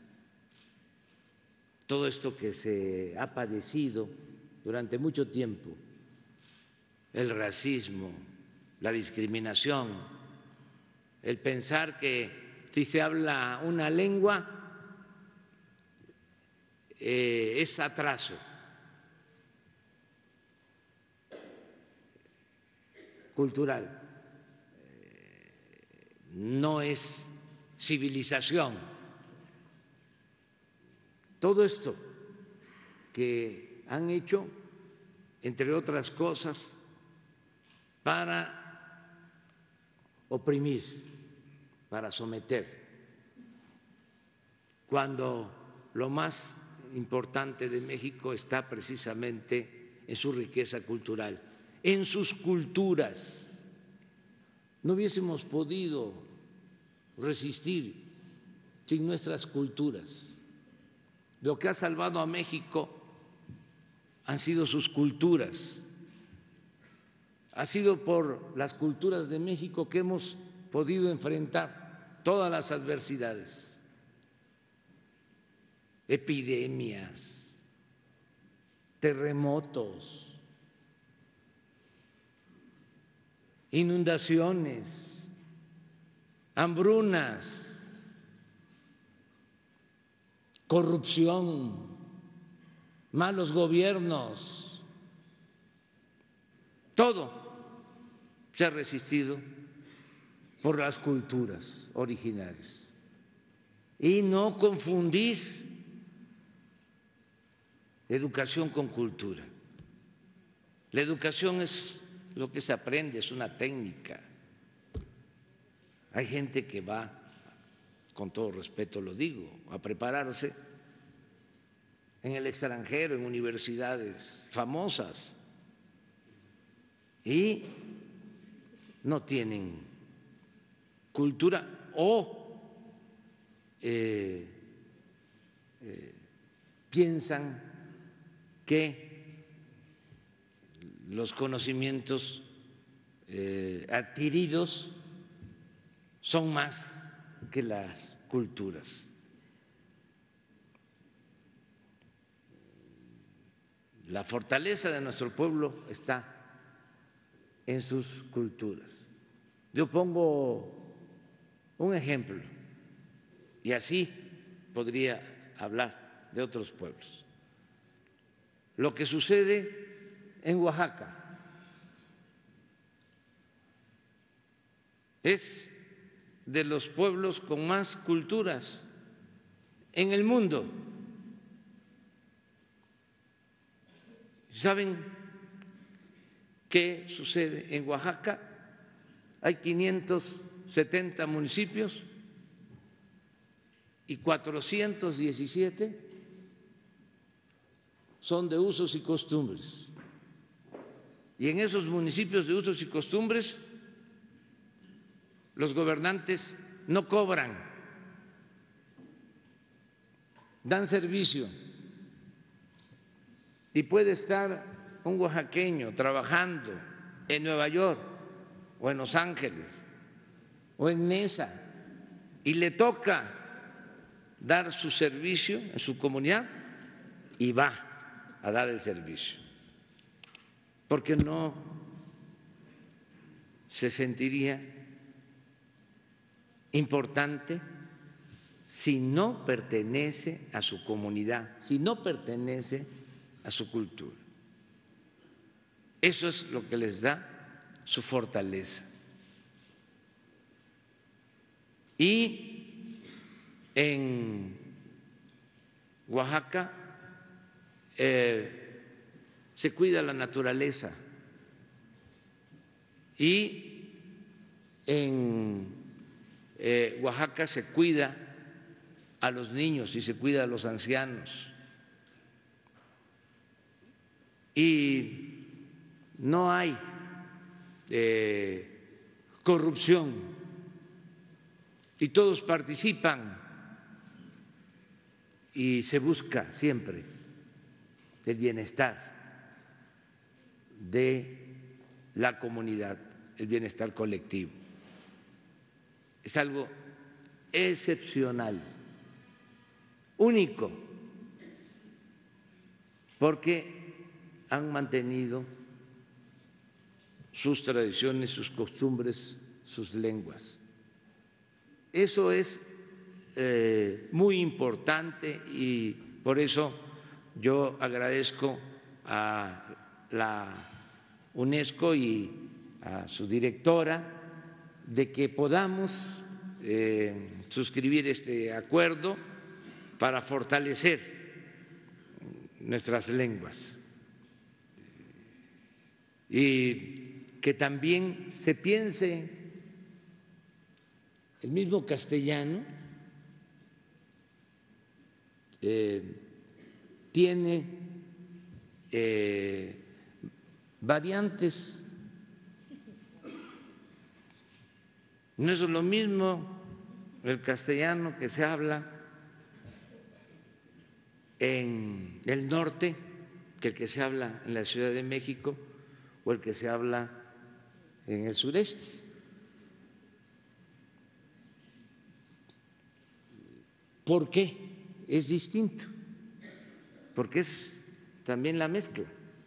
Todo esto que se ha padecido durante mucho tiempo, el racismo, la discriminación, el pensar que si se habla una lengua es atraso. Cultural, no es civilización. Todo esto que han hecho, entre otras cosas, para oprimir, para someter, cuando lo más importante de México está precisamente en su riqueza cultural, en sus culturas. No hubiésemos podido resistir sin nuestras culturas. Lo que ha salvado a México han sido sus culturas. Ha sido por las culturas de México que hemos podido enfrentar todas las adversidades, epidemias, terremotos, inundaciones, hambrunas, corrupción, malos gobiernos, todo se ha resistido por las culturas originales. Y no confundir educación con cultura. La educación es lo que se aprende, es una técnica. Hay gente que va, con todo respeto lo digo, a prepararse en el extranjero, en universidades famosas, y no tienen cultura o piensan que los conocimientos adquiridos son más que las culturas. La fortaleza de nuestro pueblo está en sus culturas. Yo pongo un ejemplo y así podría hablar de otros pueblos. Lo que sucede en Oaxaca es de los pueblos con más culturas en el mundo. ¿Saben qué sucede en Oaxaca? Hay 570 municipios y 417 son de usos y costumbres. Y en esos municipios de usos y costumbres los gobernantes no cobran, dan servicio. Y puede estar un oaxaqueño trabajando en Nueva York o en Los Ángeles o en Nesa y le toca dar su servicio en su comunidad y va a dar el servicio, porque no se sentiría importante si no pertenece a su comunidad, si no pertenece a su cultura. Eso es lo que les da su fortaleza. Y en Oaxaca se cuida la naturaleza y en Oaxaca se cuida a los niños y se cuida a los ancianos. Y no hay corrupción y todos participan y se busca siempre el bienestar de la comunidad, el bienestar colectivo. Es algo excepcional, único, porque han mantenido sus tradiciones, sus costumbres, sus lenguas. Eso es muy importante y por eso yo agradezco a la UNESCO y a su directora de que podamos suscribir este acuerdo para fortalecer nuestras lenguas. Y que también se piense el mismo castellano tiene variantes. No es lo mismo el castellano que se habla en el norte que el que se habla en la Ciudad de México o el que se habla en el sureste. ¿Por qué es distinto? Porque es también la mezcla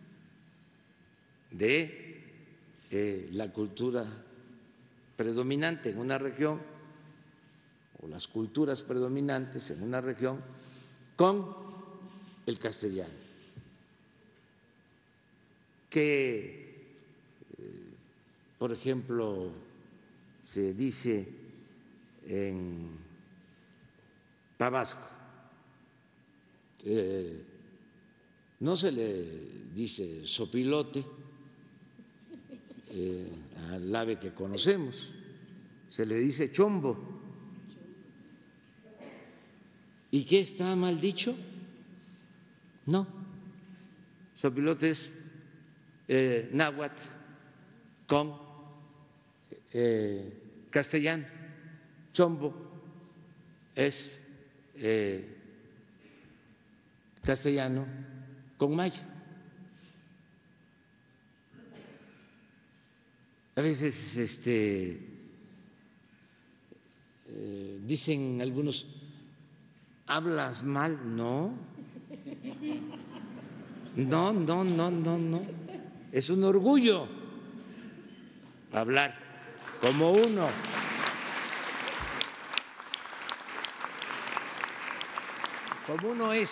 de la cultura predominante en una región o las culturas predominantes en una región con el castellano, que por ejemplo se dice en Tabasco, no se le dice sopilote al ave que conocemos, se le dice chombo. ¿Y qué está mal dicho? No, sopilote es náhuatl con castellano, chombo es castellano con maya. A veces dicen algunos, ¿hablas mal? No. No. Es un orgullo hablar como uno. Como uno es,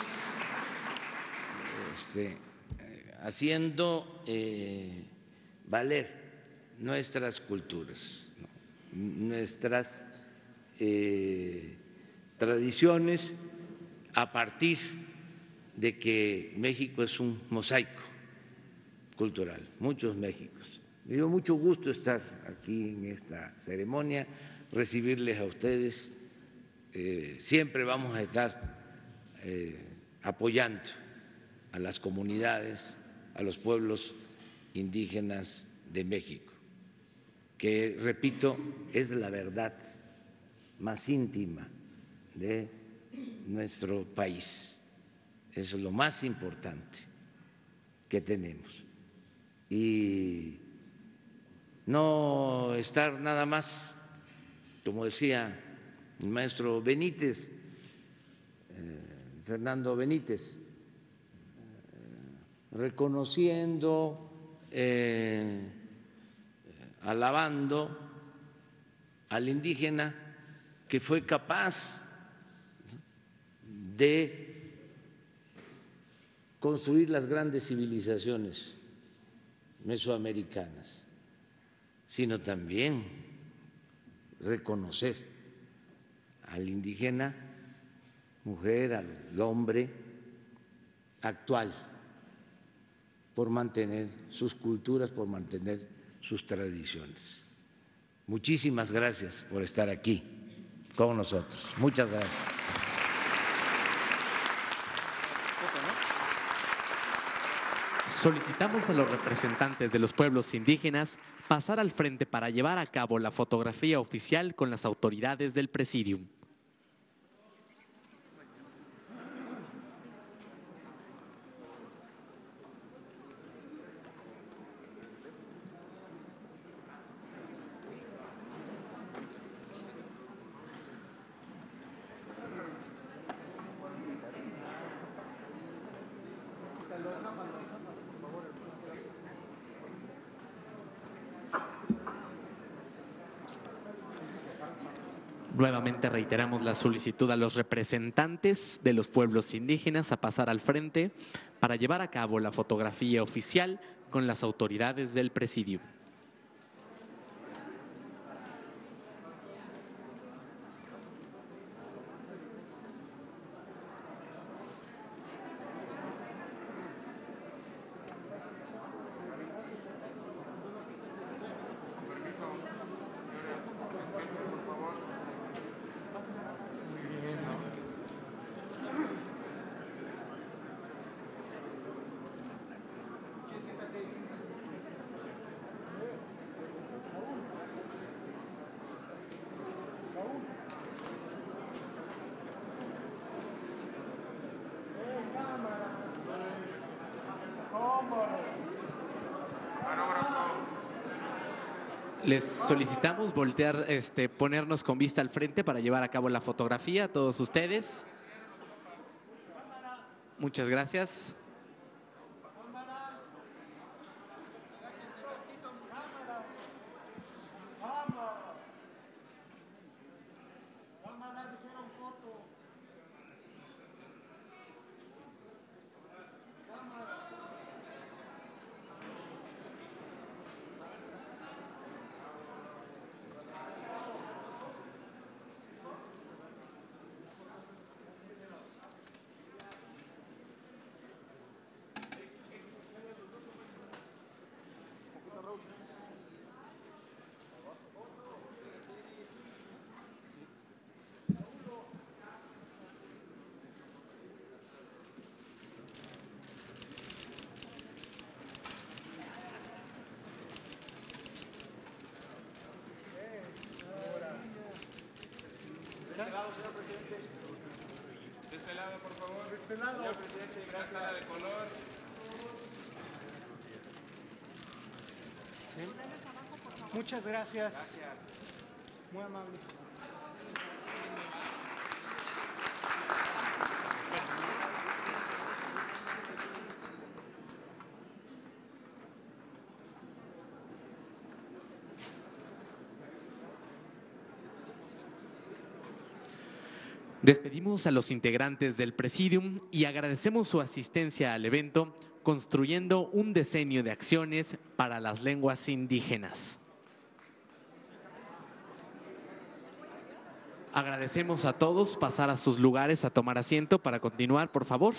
haciendo valer nuestras culturas, nuestras tradiciones, a partir de que México es un mosaico cultural, muchos Méxicos. Me dio mucho gusto estar aquí en esta ceremonia, recibirles a ustedes. Siempre vamos a estar apoyando a las comunidades, a los pueblos indígenas de México, que, repito, es la verdad más íntima de nuestro país. Eso es lo más importante que tenemos. Y no estar nada más, como decía el maestro Benítez, Fernando Benítez, reconociendo, alabando al indígena que fue capaz de construir las grandes civilizaciones mesoamericanas, sino también reconocer al indígena, mujer, al hombre actual, por mantener sus culturas, por mantener sus tradiciones. Muchísimas gracias por estar aquí con nosotros. Muchas gracias. Solicitamos a los representantes de los pueblos indígenas pasar al frente para llevar a cabo la fotografía oficial con las autoridades del Presidium. Nuevamente reiteramos la solicitud a los representantes de los pueblos indígenas a pasar al frente para llevar a cabo la fotografía oficial con las autoridades del Presidium. Les solicitamos voltear, ponernos con vista al frente para llevar a cabo la fotografía a todos ustedes. Muchas gracias. lado, señor presidente. De este lado, por favor. De este lado. Señor presidente, gracias. La sala de color. ¿Sí? Muchas gracias. Gracias. Muy amable. Despedimos a los integrantes del Presidium y agradecemos su asistencia al evento Construyendo un Decenio de Acciones para las Lenguas Indígenas. Agradecemos a todos pasar a sus lugares a tomar asiento para continuar, por favor.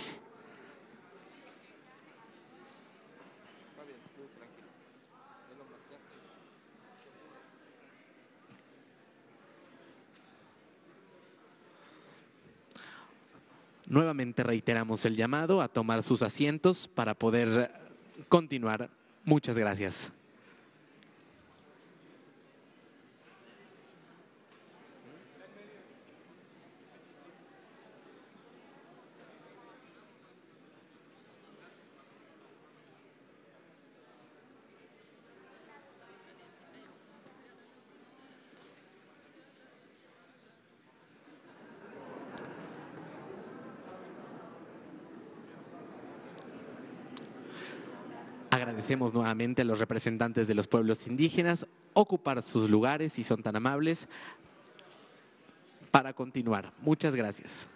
Nuevamente reiteramos el llamado a tomar sus asientos para poder continuar. Muchas gracias. Agradecemos nuevamente a los representantes de los pueblos indígenas ocupar sus lugares, si son tan amables, para continuar. Muchas gracias.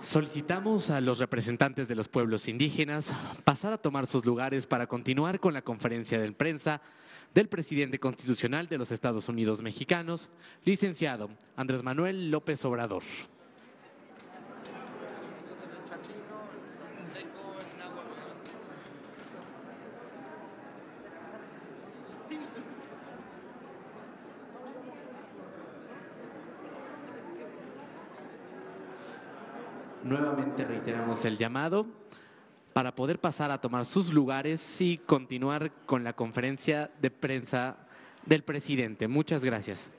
Solicitamos a los representantes de los pueblos indígenas pasar a tomar sus lugares para continuar con la conferencia de prensa del presidente constitucional de los Estados Unidos mexicanos, licenciado Andrés Manuel López Obrador. Nuevamente reiteramos el llamado para poder pasar a tomar sus lugares y continuar con la conferencia de prensa del presidente. Muchas gracias.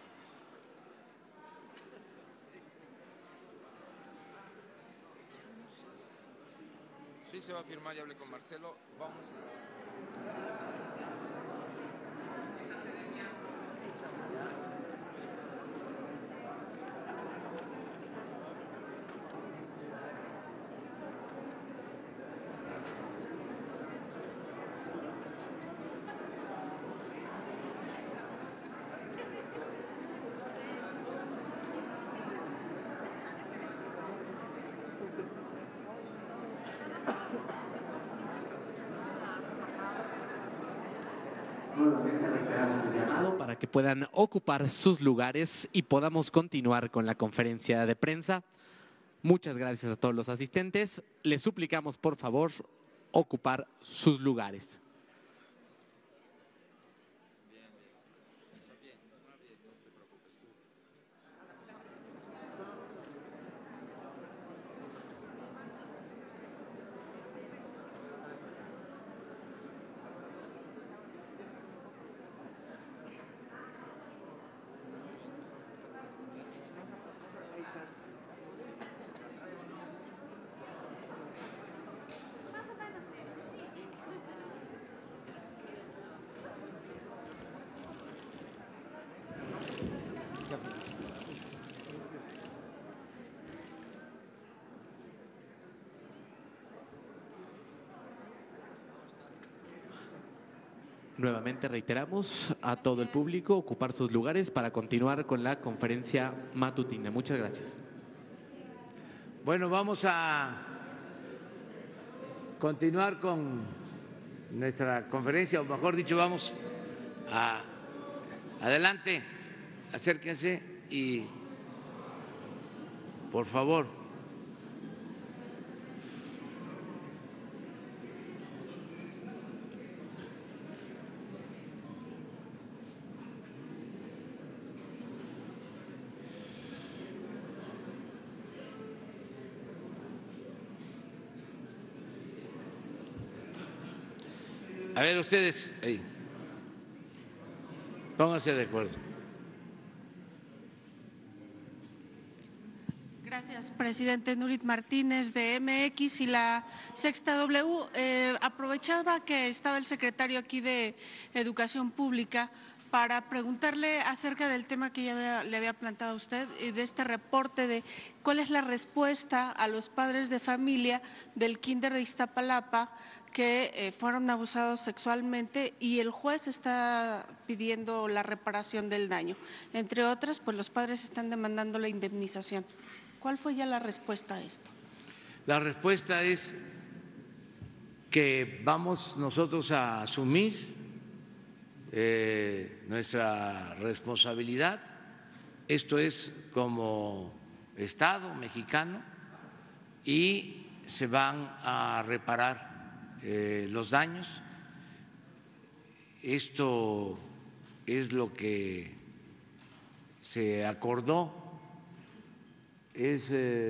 Sí, se va a firmar, ya hablé con Marcelo. Vamos a... Nuevamente reiteramos el llamado para que puedan ocupar sus lugares y podamos continuar con la conferencia de prensa. Muchas gracias a todos los asistentes. Les suplicamos, por favor, ocupar sus lugares. Nuevamente reiteramos a todo el público ocupar sus lugares para continuar con la conferencia matutina. Muchas gracias. Bueno, vamos a continuar con nuestra conferencia, o mejor dicho, vamos a adelante, acérquense y por favor. A ver, ustedes, ahí, pónganse de acuerdo. Gracias, presidente. Nurit Martínez de MX y la Sexta W. Aprovechaba que estaba el secretario aquí de Educación Pública para preguntarle acerca del tema que ya le había planteado a usted y de este reporte de cuál es la respuesta a los padres de familia del Kinder de Iztapalapa que fueron abusados sexualmente y el juez está pidiendo la reparación del daño. Entre otras, pues los padres están demandando la indemnización. ¿Cuál fue ya la respuesta a esto? La respuesta es que vamos nosotros a asumir nuestra responsabilidad. Esto es como Estado mexicano y se van a reparar los daños. Esto es lo que se acordó, es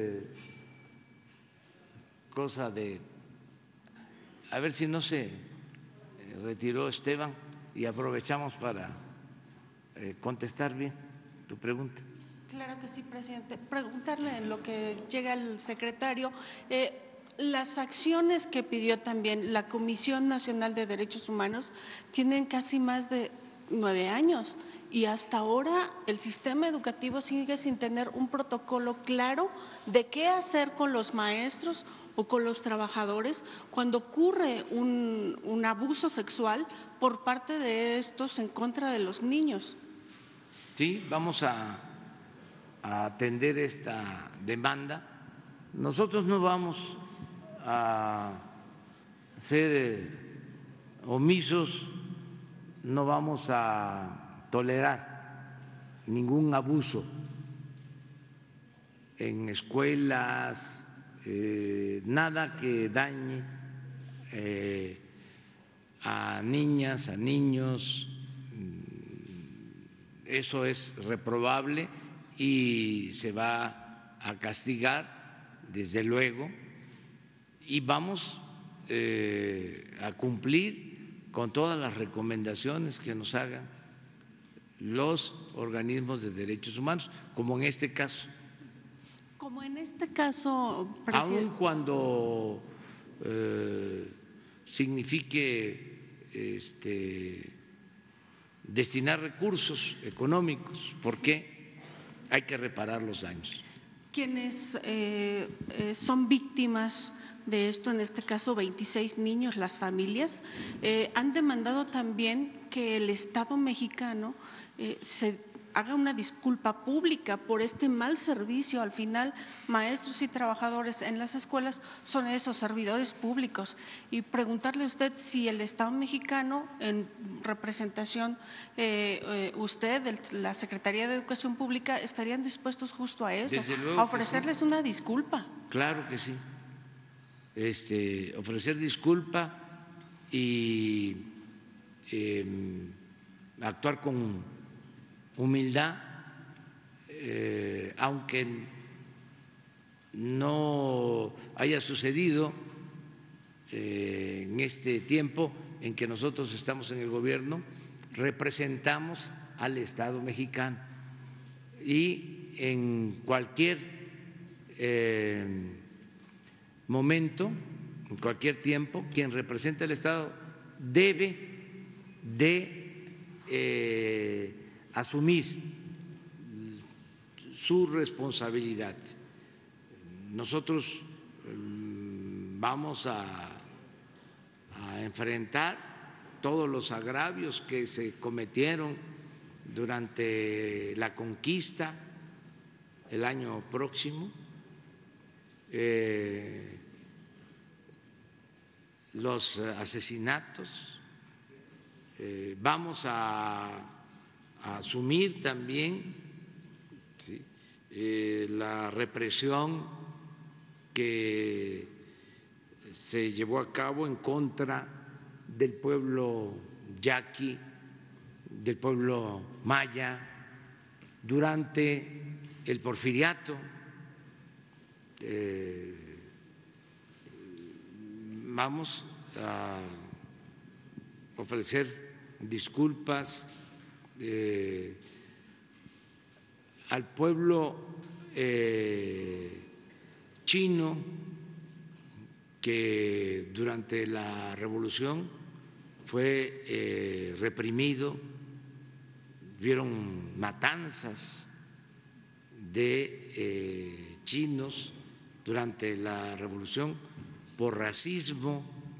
cosa de, a ver si no se retiró Esteban y aprovechamos para contestar bien tu pregunta. Claro que sí, presidente. Preguntarle en lo que llega el secretario. Las acciones que pidió también la Comisión Nacional de Derechos Humanos tienen casi más de 9 años y hasta ahora el sistema educativo sigue sin tener un protocolo claro de qué hacer con los maestros o con los trabajadores cuando ocurre un abuso sexual por parte de estos en contra de los niños. Sí, vamos a atender esta demanda nosotros no vamos a ser omisos, no vamos a tolerar ningún abuso en escuelas, nada que dañe a niñas, a niños. Eso es reprobable y se va a castigar, desde luego, y vamos a cumplir con todas las recomendaciones que nos hagan los organismos de derechos humanos, como en este caso. Como en este caso, aun cuando signifique destinar recursos económicos, porque hay que reparar los daños. Quienes son víctimas de esto, en este caso 26 niños, las familias, han demandado también que el Estado mexicano se haga una disculpa pública por este mal servicio. Al final, maestros y trabajadores en las escuelas son esos servidores públicos. Y preguntarle a usted si el Estado mexicano, en representación, usted, la Secretaría de Educación Pública, estarían dispuestos justo a eso, a ofrecerles una disculpa. Claro que sí. Ofrecer disculpa y actuar con humildad, aunque no haya sucedido en este tiempo en que nosotros estamos en el gobierno, representamos al Estado mexicano y en cualquier momento, en cualquier tiempo, quien representa al Estado debe de asumir su responsabilidad. Nosotros vamos a enfrentar todos los agravios que se cometieron durante la conquista el año próximo, los asesinatos, vamos a asumir también la represión que se llevó a cabo en contra del pueblo yaqui, del pueblo maya, durante el porfiriato. Vamos a ofrecer disculpas al pueblo chino, que durante la revolución fue reprimido, hubieron matanzas de chinos durante la revolución por racismo.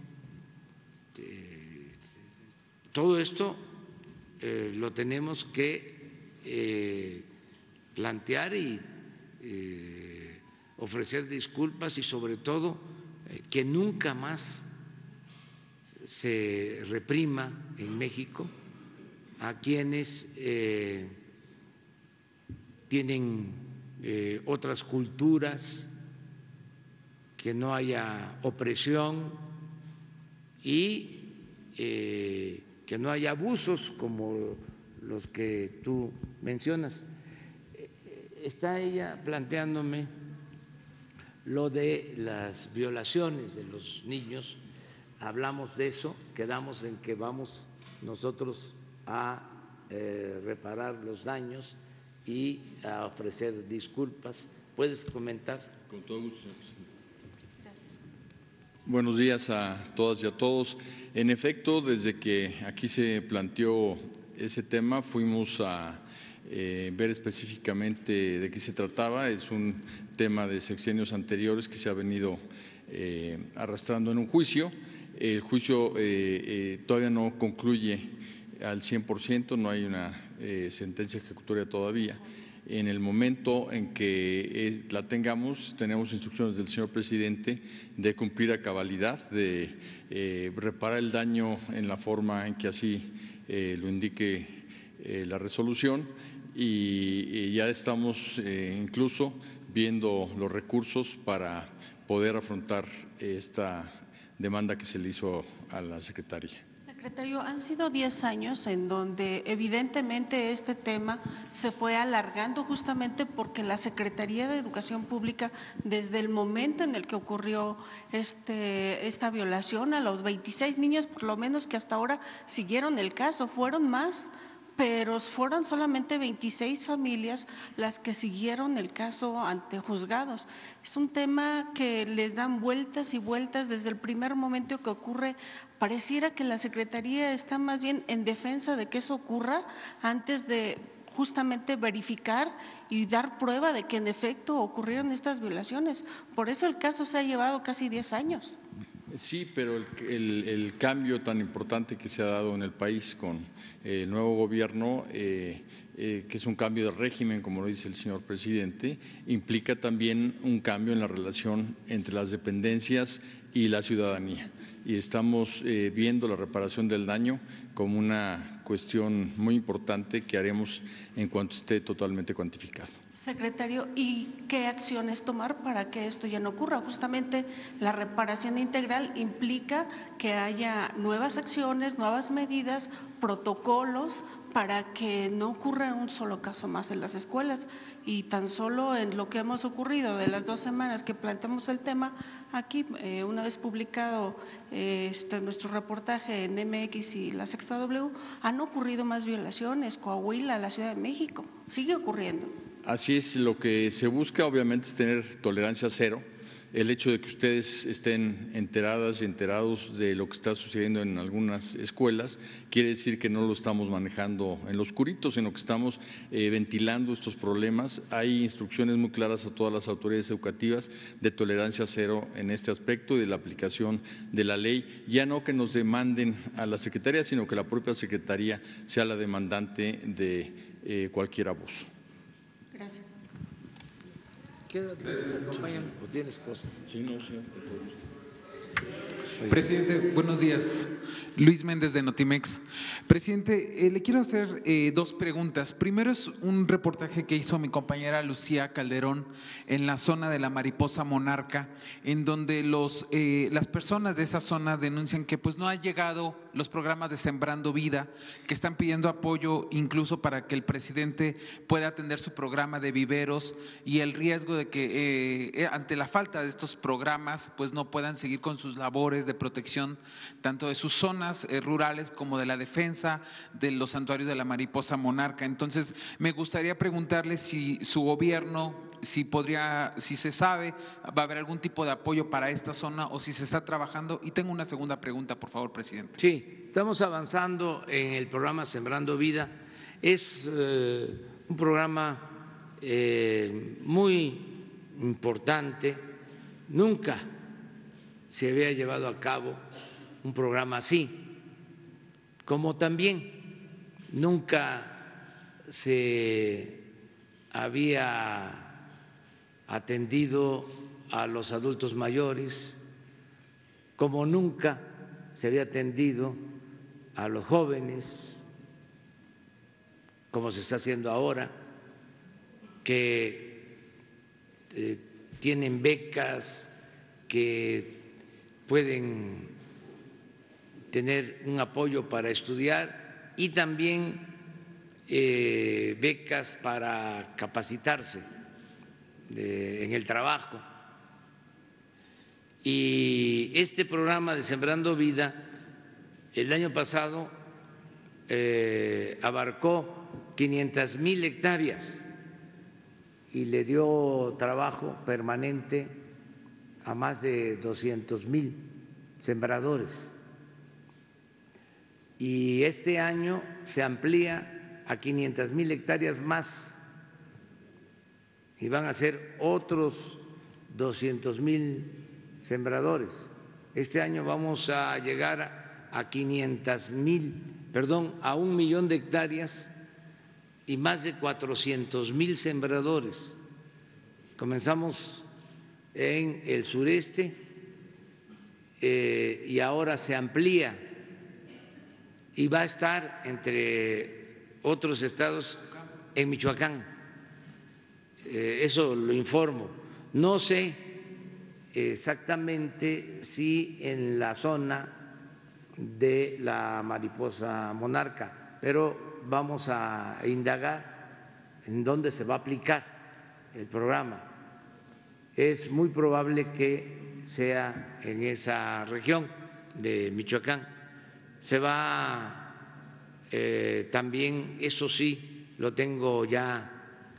Todo esto lo tenemos que plantear y ofrecer disculpas, y sobre todo que nunca más se reprima en México a quienes tienen otras culturas, que no haya opresión y que no haya abusos como los que tú mencionas. Está ella planteándome lo de las violaciones de los niños. Hablamos de eso, quedamos en que vamos nosotros a reparar los daños y a ofrecer disculpas. ¿Puedes comentar? Con todo gusto. Buenos días a todas y a todos. En efecto, desde que aquí se planteó ese tema, fuimos a ver específicamente de qué se trataba. Es un tema de sexenios anteriores que se ha venido arrastrando en un juicio. El juicio todavía no concluye al 100%, no hay una sentencia ejecutoria todavía. En el momento en que la tengamos, tenemos instrucciones del señor presidente de cumplir a cabalidad, de reparar el daño en la forma en que así lo indique la resolución, y ya estamos incluso viendo los recursos para poder afrontar esta demanda que se le hizo a la secretaria. Secretario, han sido 10 años en donde evidentemente este tema se fue alargando justamente porque la Secretaría de Educación Pública, desde el momento en el que ocurrió esta violación a los 26 niños, por lo menos que hasta ahora siguieron el caso, fueron más, pero fueron solamente 26 familias las que siguieron el caso ante juzgados. Es un tema que les dan vueltas y vueltas desde el primer momento que ocurre. Pareciera que la Secretaría está más bien en defensa de que eso ocurra antes de justamente verificar y dar prueba de que en efecto ocurrieron estas violaciones. Por eso el caso se ha llevado casi 10 años. Sí, pero el cambio tan importante que se ha dado en el país con el nuevo gobierno, que es un cambio de régimen, como lo dice el señor presidente, implica también un cambio en la relación entre las dependencias y la ciudadanía. Y estamos viendo la reparación del daño como una cuestión muy importante que haremos en cuanto esté totalmente cuantificado. Secretario, ¿y qué acciones tomar para que esto ya no ocurra? Justamente la reparación integral implica que haya nuevas acciones, nuevas medidas, protocolos para que no ocurra un solo caso más en las escuelas. Y tan solo en lo que hemos ocurrido de las 2 semanas que planteamos el tema, aquí una vez publicado nuestro reportaje en MX y la Sexta W, han ocurrido más violaciones, Coahuila, la Ciudad de México, sigue ocurriendo. Así es, lo que se busca obviamente es tener tolerancia cero. El hecho de que ustedes estén enteradas y enterados de lo que está sucediendo en algunas escuelas quiere decir que no lo estamos manejando en lo oscurito, sino que estamos ventilando estos problemas. Hay instrucciones muy claras a todas las autoridades educativas de tolerancia cero en este aspecto y de la aplicación de la ley. Ya no que nos demanden a la Secretaría, sino que la propia Secretaría sea la demandante de cualquier abuso. Gracias. ¿O tienes cosas? Sí, no, señor. Presidente, buenos días. Luis Méndez de Notimex. Presidente, le quiero hacer 2 preguntas. Primero es un reportaje que hizo mi compañera Lucía Calderón en la zona de la Mariposa Monarca, en donde las personas de esa zona denuncian que pues no han llegado los programas de Sembrando Vida, que están pidiendo apoyo incluso para que el presidente pueda atender su programa de viveros y el riesgo de que ante la falta de estos programas pues no puedan seguir con sus labores de protección tanto de sus zonas rurales como de la defensa de los santuarios de la Mariposa Monarca. Entonces me gustaría preguntarle si su gobierno, si se sabe, va a haber algún tipo de apoyo para esta zona o si se está trabajando. Y tengo una segunda pregunta, por favor, presidente. Sí, estamos avanzando en el programa Sembrando Vida. Es un programa muy importante. Nunca se había llevado a cabo un programa así, como también nunca se había atendido a los adultos mayores, como nunca se había atendido a los jóvenes, como se está haciendo ahora, que tienen becas, que pueden tener un apoyo para estudiar y también becas para capacitarse en el trabajo. Y este programa de Sembrando Vida el año pasado abarcó 500,000 hectáreas y le dio trabajo permanente a más de 200,000 sembradores. Y este año se amplía a 500,000 hectáreas más y van a ser otros 200,000 sembradores. Este año vamos a llegar a 1 millón de hectáreas y más de 400,000 sembradores. Comenzamos en el sureste y ahora se amplía y va a estar, entre otros estados, en Michoacán. Eso lo informo. No sé exactamente si en la zona de la mariposa monarca, pero vamos a indagar en dónde se va a aplicar el programa. Es muy probable que sea en esa región de Michoacán. Se va también, eso sí, lo tengo ya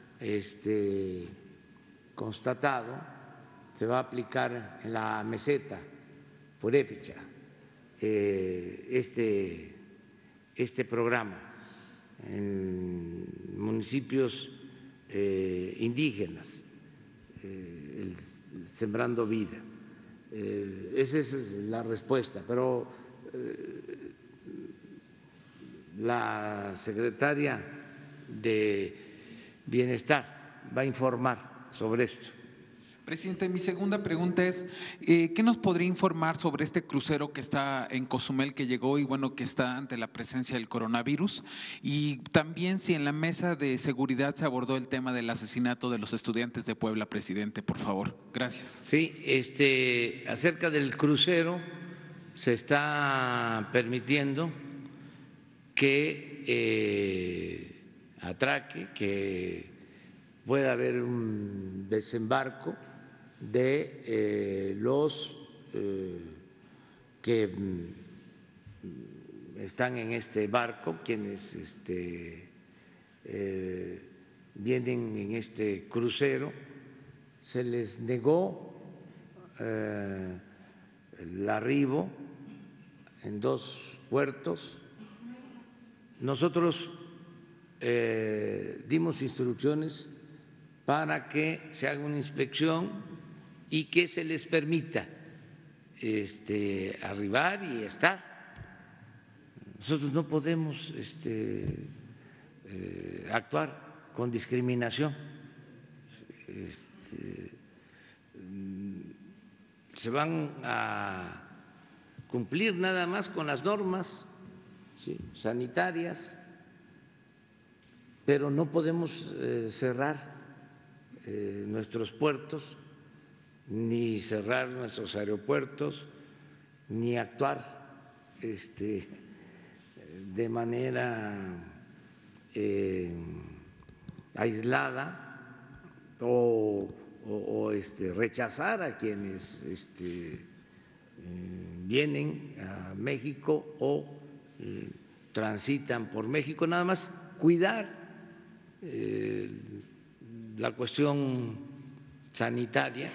constatado, se va a aplicar en la meseta purépecha este programa en municipios indígenas, el Sembrando Vida. Esa es la respuesta, pero la secretaria de Bienestar va a informar sobre esto. Presidente, mi segunda pregunta es, ¿qué nos podría informar sobre este crucero que está en Cozumel, que llegó y bueno, que está ante la presencia del coronavirus? Y también si en la mesa de seguridad se abordó el tema del asesinato de los estudiantes de Puebla, presidente, por favor. Gracias. Sí, acerca del crucero, se está permitiendo que atraque, que pueda haber un desembarco de los que están en este barco, quienes vienen en este crucero. Se les negó el arribo en 2 puertos. Nosotros dimos instrucciones para que se haga una inspección y que se les permita arribar y estar. Nosotros no podemos actuar con discriminación. Se van a cumplir nada más con las normas sanitarias, pero no podemos cerrar nuestros puertos, ni cerrar nuestros aeropuertos, ni actuar de manera aislada o rechazar a quienes vienen a México o transitan por México. Nada más cuidar la cuestión sanitaria,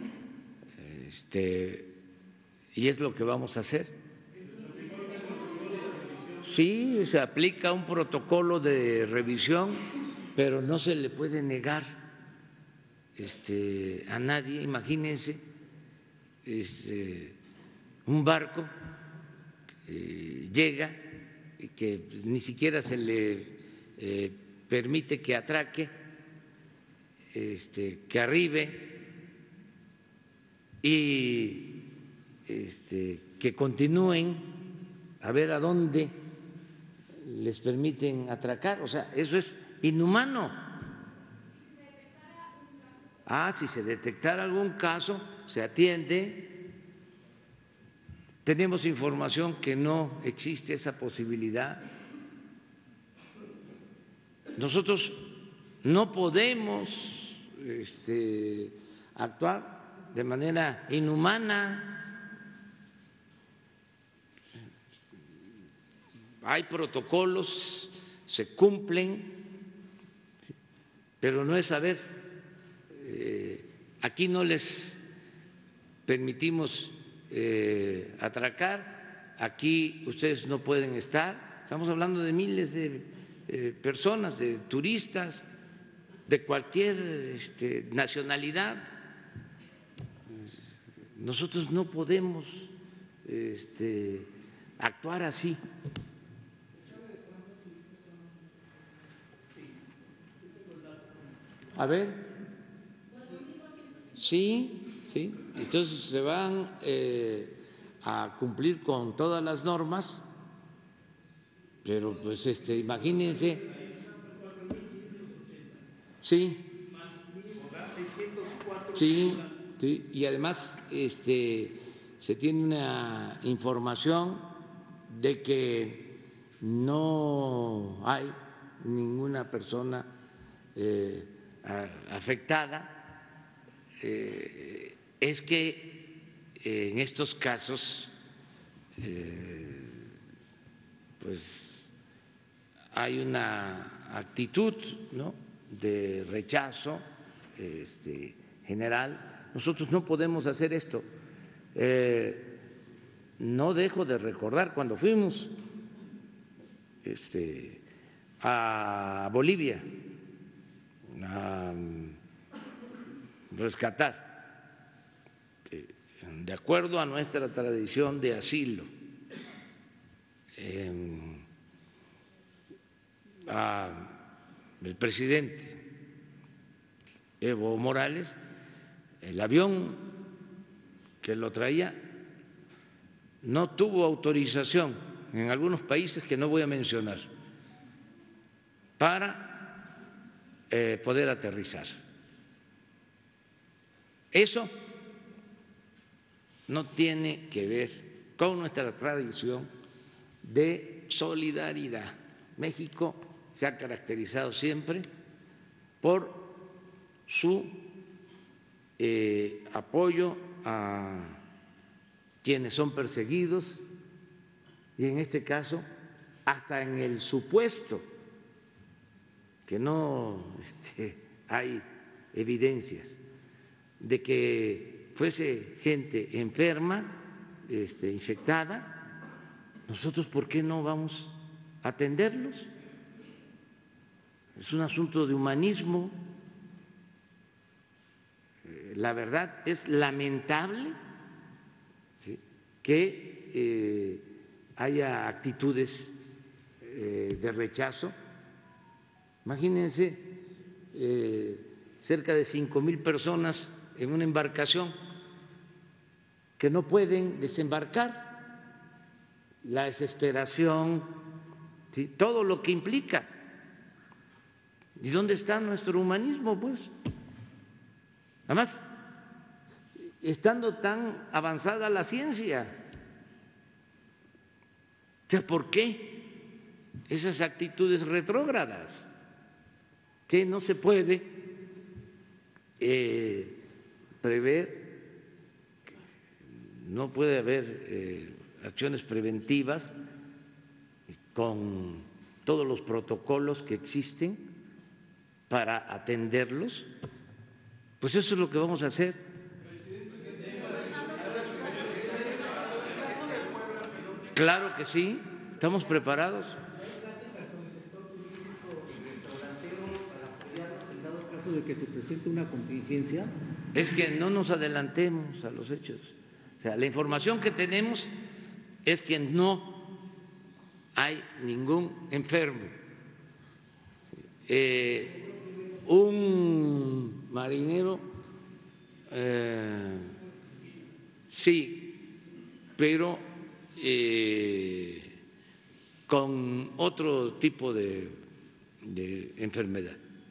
y es lo que vamos a hacer. Sí, se aplica un protocolo de revisión, pero no se le puede negar a nadie. Imagínense un barco que llega y que ni siquiera se le permite que atraque, que arribe y que continúen a ver a dónde les permiten atracar. O sea, eso es inhumano. Si se detectara algún caso, se atiende. Tenemos información que no existe esa posibilidad. Nosotros no podemos actuar de manera inhumana. Hay protocolos, se cumplen, pero no es saber. Aquí no les permitimos atracar, aquí ustedes no pueden estar. Estamos hablando de miles de personas, de turistas, de cualquier nacionalidad. Nosotros no podemos actuar así. A ver. Sí, sí. Entonces se van a cumplir con todas las normas, pero pues imagínense. Sí. Sí, sí. Y además se tiene una información de que no hay ninguna persona afectada. Es que en estos casos pues hay una actitud, ¿no?, de rechazo general. Nosotros no podemos hacer esto. No dejo de recordar cuando fuimos a Bolivia a rescatar, de acuerdo a nuestra tradición de asilo, el presidente Evo Morales, el avión que lo traía no tuvo autorización en algunos países que no voy a mencionar para poder aterrizar. Eso no tiene que ver con nuestra tradición de solidaridad. México se ha caracterizado siempre por su apoyo a quienes son perseguidos y en este caso hasta en el supuesto que no hay evidencias de que fuese gente enferma, infectada, nosotros ¿por qué no vamos a atenderlos? Es un asunto de humanismo. La verdad es lamentable, ¿sí?, que haya actitudes de rechazo. Imagínense cerca de 5,000 personas en una embarcación que no pueden desembarcar, la desesperación, ¿sí?, todo lo que implica. ¿Y dónde está nuestro humanismo, pues? Además, estando tan avanzada la ciencia, ¿por qué esas actitudes retrógradas? Que no se puede prever, no puede haber acciones preventivas con todos los protocolos que existen para atenderlos. Pues eso es lo que vamos a hacer. Claro que sí, estamos preparados. De que se presente una contingencia? Es que no nos adelantemos a los hechos. O sea, la información que tenemos es que no hay ningún enfermo. Un marinero, sí, pero con otro tipo de enfermedad.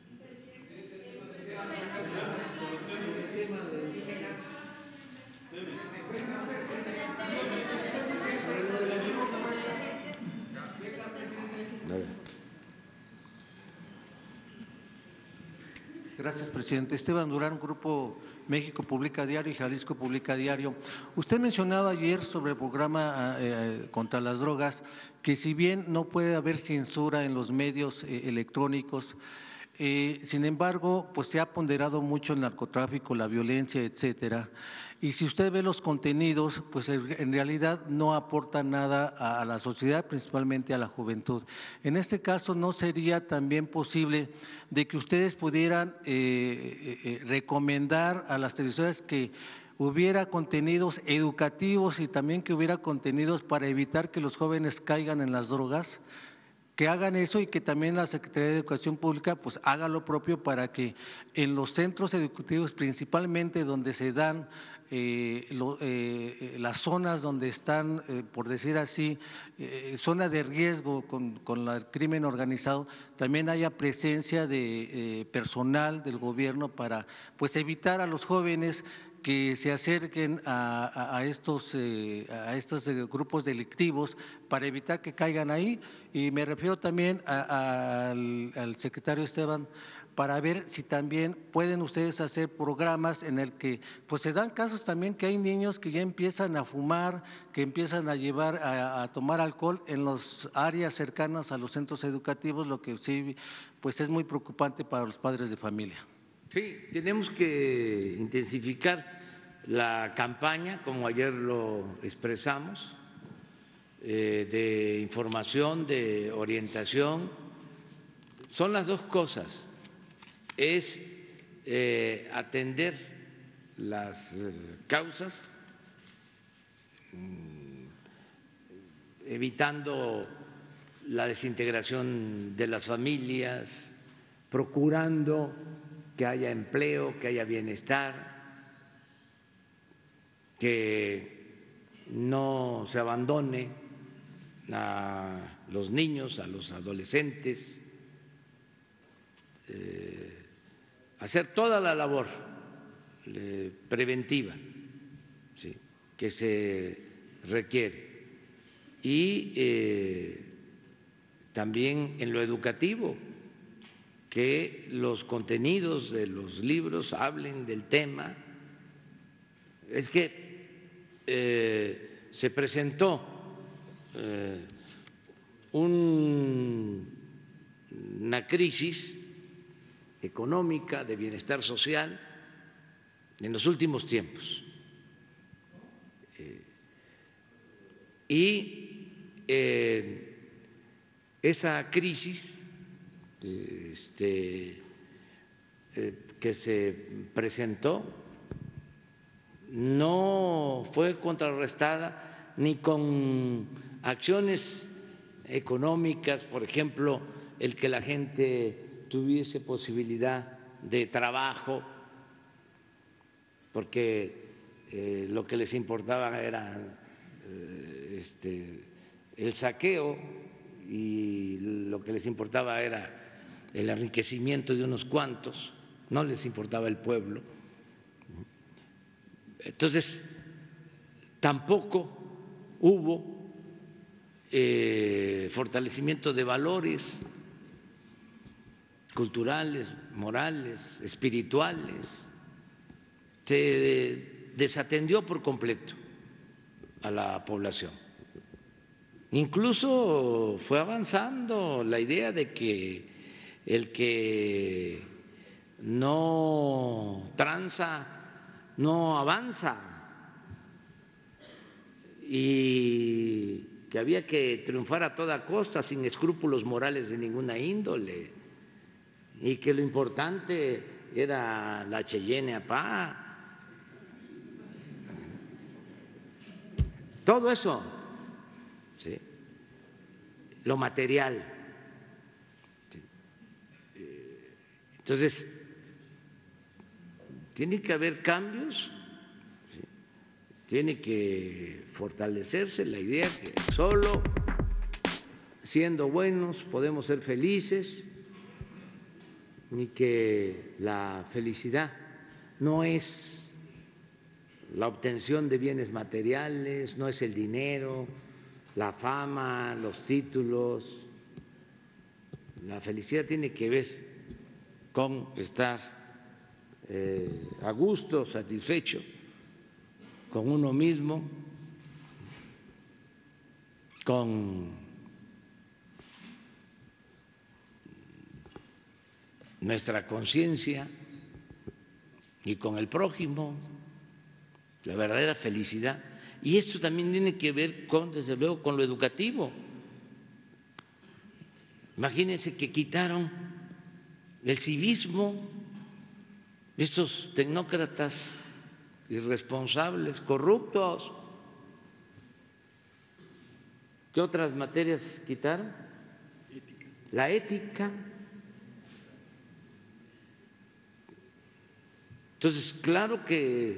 Gracias, presidente. Esteban Durán, Grupo México Publica Diario y Jalisco Publica Diario. Usted mencionaba ayer sobre el programa contra las drogas que si bien no puede haber censura en los medios electrónicos, sin embargo, pues se ha ponderado mucho el narcotráfico, la violencia, etcétera. Y si usted ve los contenidos, pues en realidad no aporta nada a la sociedad, principalmente a la juventud. En este caso, ¿no sería también posible de que ustedes pudieran recomendar a las televisoras que hubiera contenidos educativos y también que hubiera contenidos para evitar que los jóvenes caigan en las drogas? que hagan eso y que también la Secretaría de Educación Pública pues haga lo propio para que en los centros educativos, principalmente donde se dan las zonas donde están, por decir así, zona de riesgo con el crimen organizado, también haya presencia de personal del gobierno para pues evitar a los jóvenes que se acerquen a estos grupos delictivos para evitar que caigan ahí. Y me refiero también al secretario Esteban, para ver si también pueden ustedes hacer programas en el que pues se dan casos también que hay niños que ya empiezan a fumar, que empiezan a llevar a tomar alcohol en las áreas cercanas a los centros educativos, lo que sí pues es muy preocupante para los padres de familia. Sí, tenemos que intensificar la campaña, como ayer lo expresamos, de información, de orientación. Son las dos cosas. Es atender las causas, evitando la desintegración de las familias, procurando que haya empleo, que haya bienestar, que no se abandone a los niños, a los adolescentes, hacer toda la labor preventiva, ¿sí?, que se requiere. Y también en lo educativo, que los contenidos de los libros hablen del tema. Es que se presentó una crisis económica, de bienestar social en los últimos tiempos. Y esa crisis que se presentó no fue contrarrestada ni con acciones económicas, por ejemplo, el que la gente tuviese posibilidad de trabajo, porque lo que les importaba era el saqueo y lo que les importaba era el enriquecimiento de unos cuantos, no les importaba el pueblo. Entonces, tampoco hubo fortalecimiento de valores culturales, morales, espirituales. Se desatendió por completo a la población. Incluso fue avanzando la idea de que el que no tranza no avanza, y que había que triunfar a toda costa, sin escrúpulos morales de ninguna índole, y que lo importante era la Cheyenne Apá. Todo eso, ¿sí?, lo material. ¿Sí? Entonces, tiene que haber cambios, ¿sí?, tiene que fortalecerse la idea que solo siendo buenos podemos ser felices, ni que la felicidad no es la obtención de bienes materiales, no es el dinero, la fama, los títulos. La felicidad tiene que ver con estar a gusto, satisfecho con uno mismo, con nuestra conciencia y con el prójimo, la verdadera felicidad. Y esto también tiene que ver con, desde luego, con lo educativo. Imagínense que quitaron el civismo, estos tecnócratas irresponsables, corruptos. ¿Qué otras materias quitaron? la ética. Entonces, claro que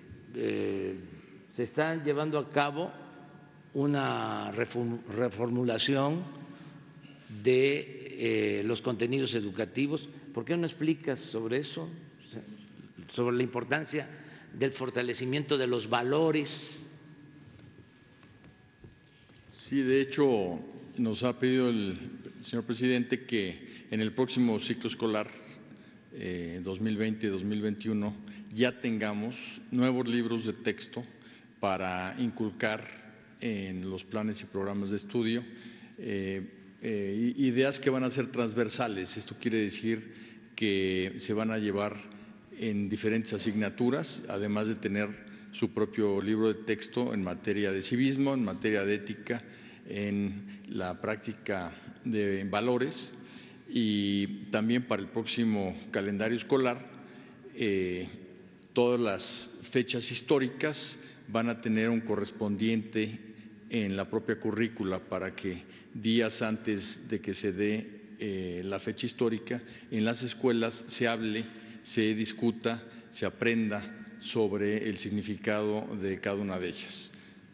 se está llevando a cabo una reformulación de los contenidos educativos. ¿Por qué no explicas sobre eso? Sobre la importancia del fortalecimiento de los valores. Sí, de hecho, nos ha pedido el señor presidente que en el próximo ciclo escolar 2020-2021 ya tengamos nuevos libros de texto para inculcar en los planes y programas de estudio ideas que van a ser transversales. Esto quiere decir que se van a llevar en diferentes asignaturas, además de tener su propio libro de texto en materia de civismo, en materia de ética, en la práctica de valores, y también para el próximo calendario escolar todas las fechas históricas van a tener un correspondiente en la propia currícula para que días antes de que se dé la fecha histórica en las escuelas se hable, se discuta, se aprenda sobre el significado de cada una de ellas.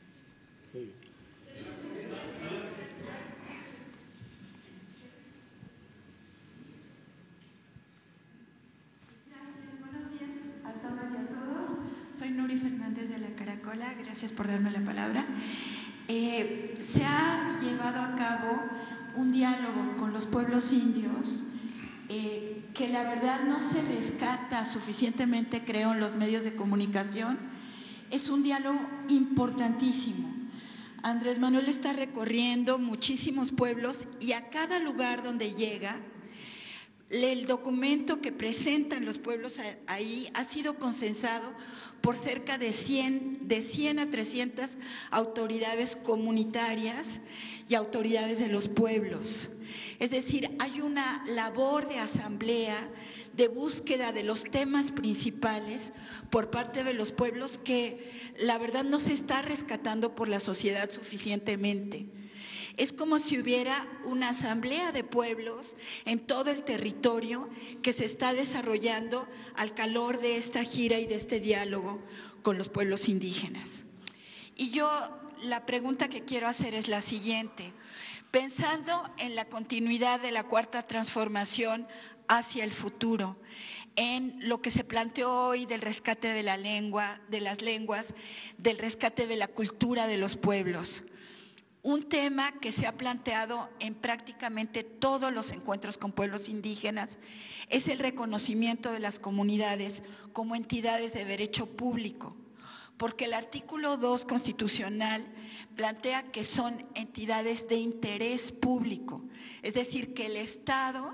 Soy Nuri Fernández de La Caracola, gracias por darme la palabra. Se ha llevado a cabo un diálogo con los pueblos indios que la verdad no se rescata suficientemente, creo, en los medios de comunicación. Es un diálogo importantísimo. Andrés Manuel está recorriendo muchísimos pueblos y a cada lugar donde llega, el documento que presentan los pueblos ahí ha sido consensado por cerca de 100 a 300 autoridades comunitarias y autoridades de los pueblos. Es decir, hay una labor de asamblea, de búsqueda de los temas principales por parte de los pueblos que la verdad no se está rescatando por la sociedad suficientemente. Es como si hubiera una asamblea de pueblos en todo el territorio que se está desarrollando al calor de esta gira y de este diálogo con los pueblos indígenas. Y yo la pregunta que quiero hacer es la siguiente. Pensando en la continuidad de la Cuarta Transformación hacia el futuro, en lo que se planteó hoy del rescate de la lengua, de las lenguas, del rescate de la cultura de los pueblos. Un tema que se ha planteado en prácticamente todos los encuentros con pueblos indígenas es el reconocimiento de las comunidades como entidades de derecho público, porque el artículo 2 constitucional plantea que son entidades de interés público, es decir, que el Estado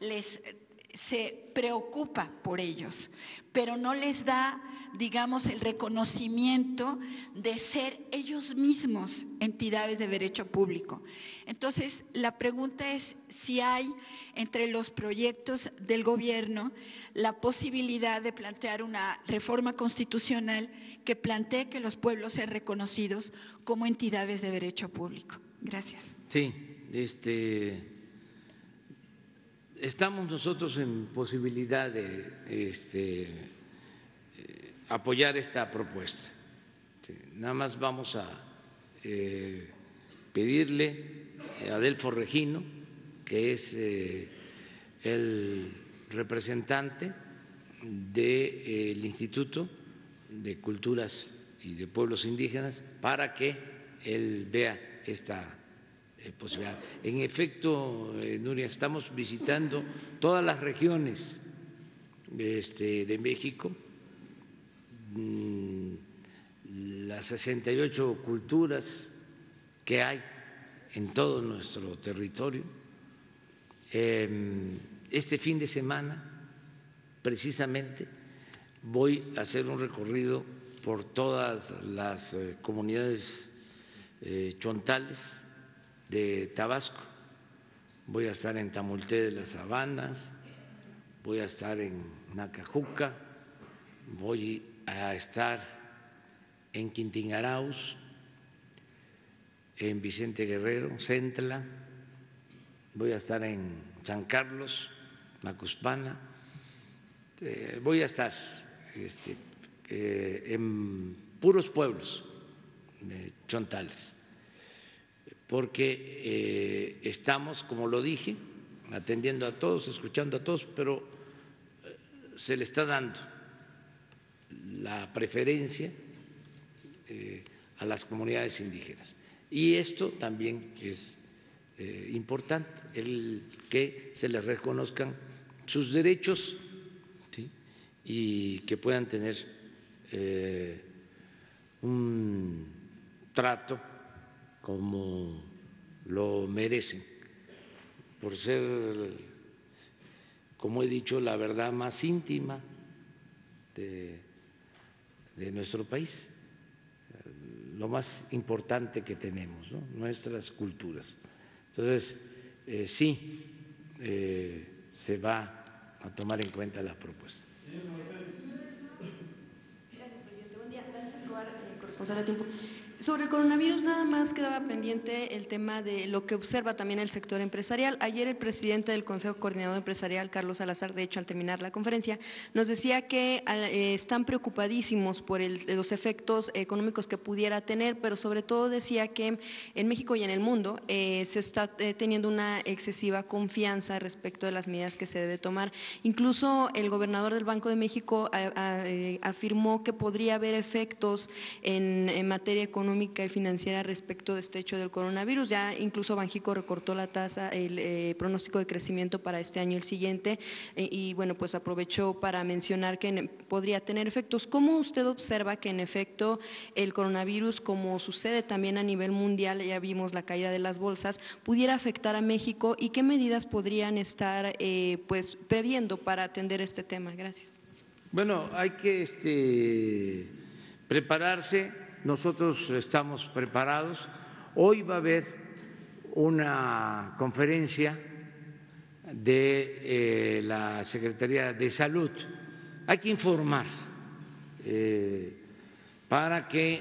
se preocupa por ellos, pero no les da, digamos, el reconocimiento de ser ellos mismos entidades de derecho público. Entonces, la pregunta es si hay entre los proyectos del gobierno la posibilidad de plantear una reforma constitucional que plantee que los pueblos sean reconocidos como entidades de derecho público. Gracias. Sí, estamos nosotros en posibilidad de apoyar esta propuesta. Nada más vamos a pedirle a Adelfo Regino, que es el representante del Instituto de Culturas y de Pueblos Indígenas, para que él vea esta posibilidad. En efecto, Nuria, estamos visitando todas las regiones de México, las 68 culturas que hay en todo nuestro territorio. Este fin de semana, precisamente, voy a hacer un recorrido por todas las comunidades chontales de Tabasco. Voy a estar en Tamulté de las Sabanas, voy a estar en Nacajuca, voy a estar en Quintín Arauz, en Vicente Guerrero, Centla, voy a estar en San Carlos, Macuspana, voy a estar en puros pueblos chontales, porque estamos, como lo dije, atendiendo a todos, escuchando a todos, pero se le está dando la preferencia a las comunidades indígenas. Y esto también es importante, el que se les reconozcan sus derechos, ¿sí?, y que puedan tener un trato como lo merecen, por ser, como he dicho, la verdad más íntima de nuestro país, lo más importante que tenemos, ¿no?, nuestras culturas. Entonces, sí, se va a tomar en cuenta la propuesta. Gracias, presidente. Buen día. Daniel Escobar, corresponsal de Tiempo. Sobre el coronavirus, nada más quedaba pendiente el tema de lo que observa también el sector empresarial. Ayer el presidente del Consejo Coordinador Empresarial, Carlos Salazar, de hecho, al terminar la conferencia, nos decía que están preocupadísimos por los efectos económicos que pudiera tener, pero sobre todo decía que en México y en el mundo se está teniendo una excesiva confianza respecto de las medidas que se debe tomar. Incluso el gobernador del Banco de México afirmó que podría haber efectos en materia económica y financiera respecto de este hecho del coronavirus. Ya incluso Banjico recortó la tasa, el pronóstico de crecimiento para este año y el siguiente, y bueno, pues aprovechó para mencionar que podría tener efectos. ¿Cómo usted observa que en efecto el coronavirus, como sucede también a nivel mundial, ya vimos la caída de las bolsas, pudiera afectar a México y qué medidas podrían estar pues previendo para atender este tema? Gracias. Bueno, hay que prepararse. Nosotros estamos preparados. Hoy va a haber una conferencia de la Secretaría de Salud. Hay que informar para que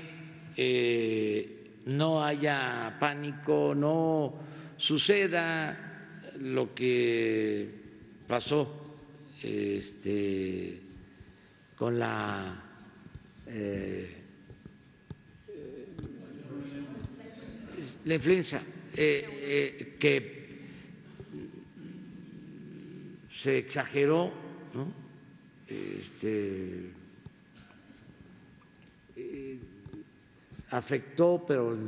no haya pánico, no suceda lo que pasó con la influenza, que se exageró, ¿no? Afectó, pero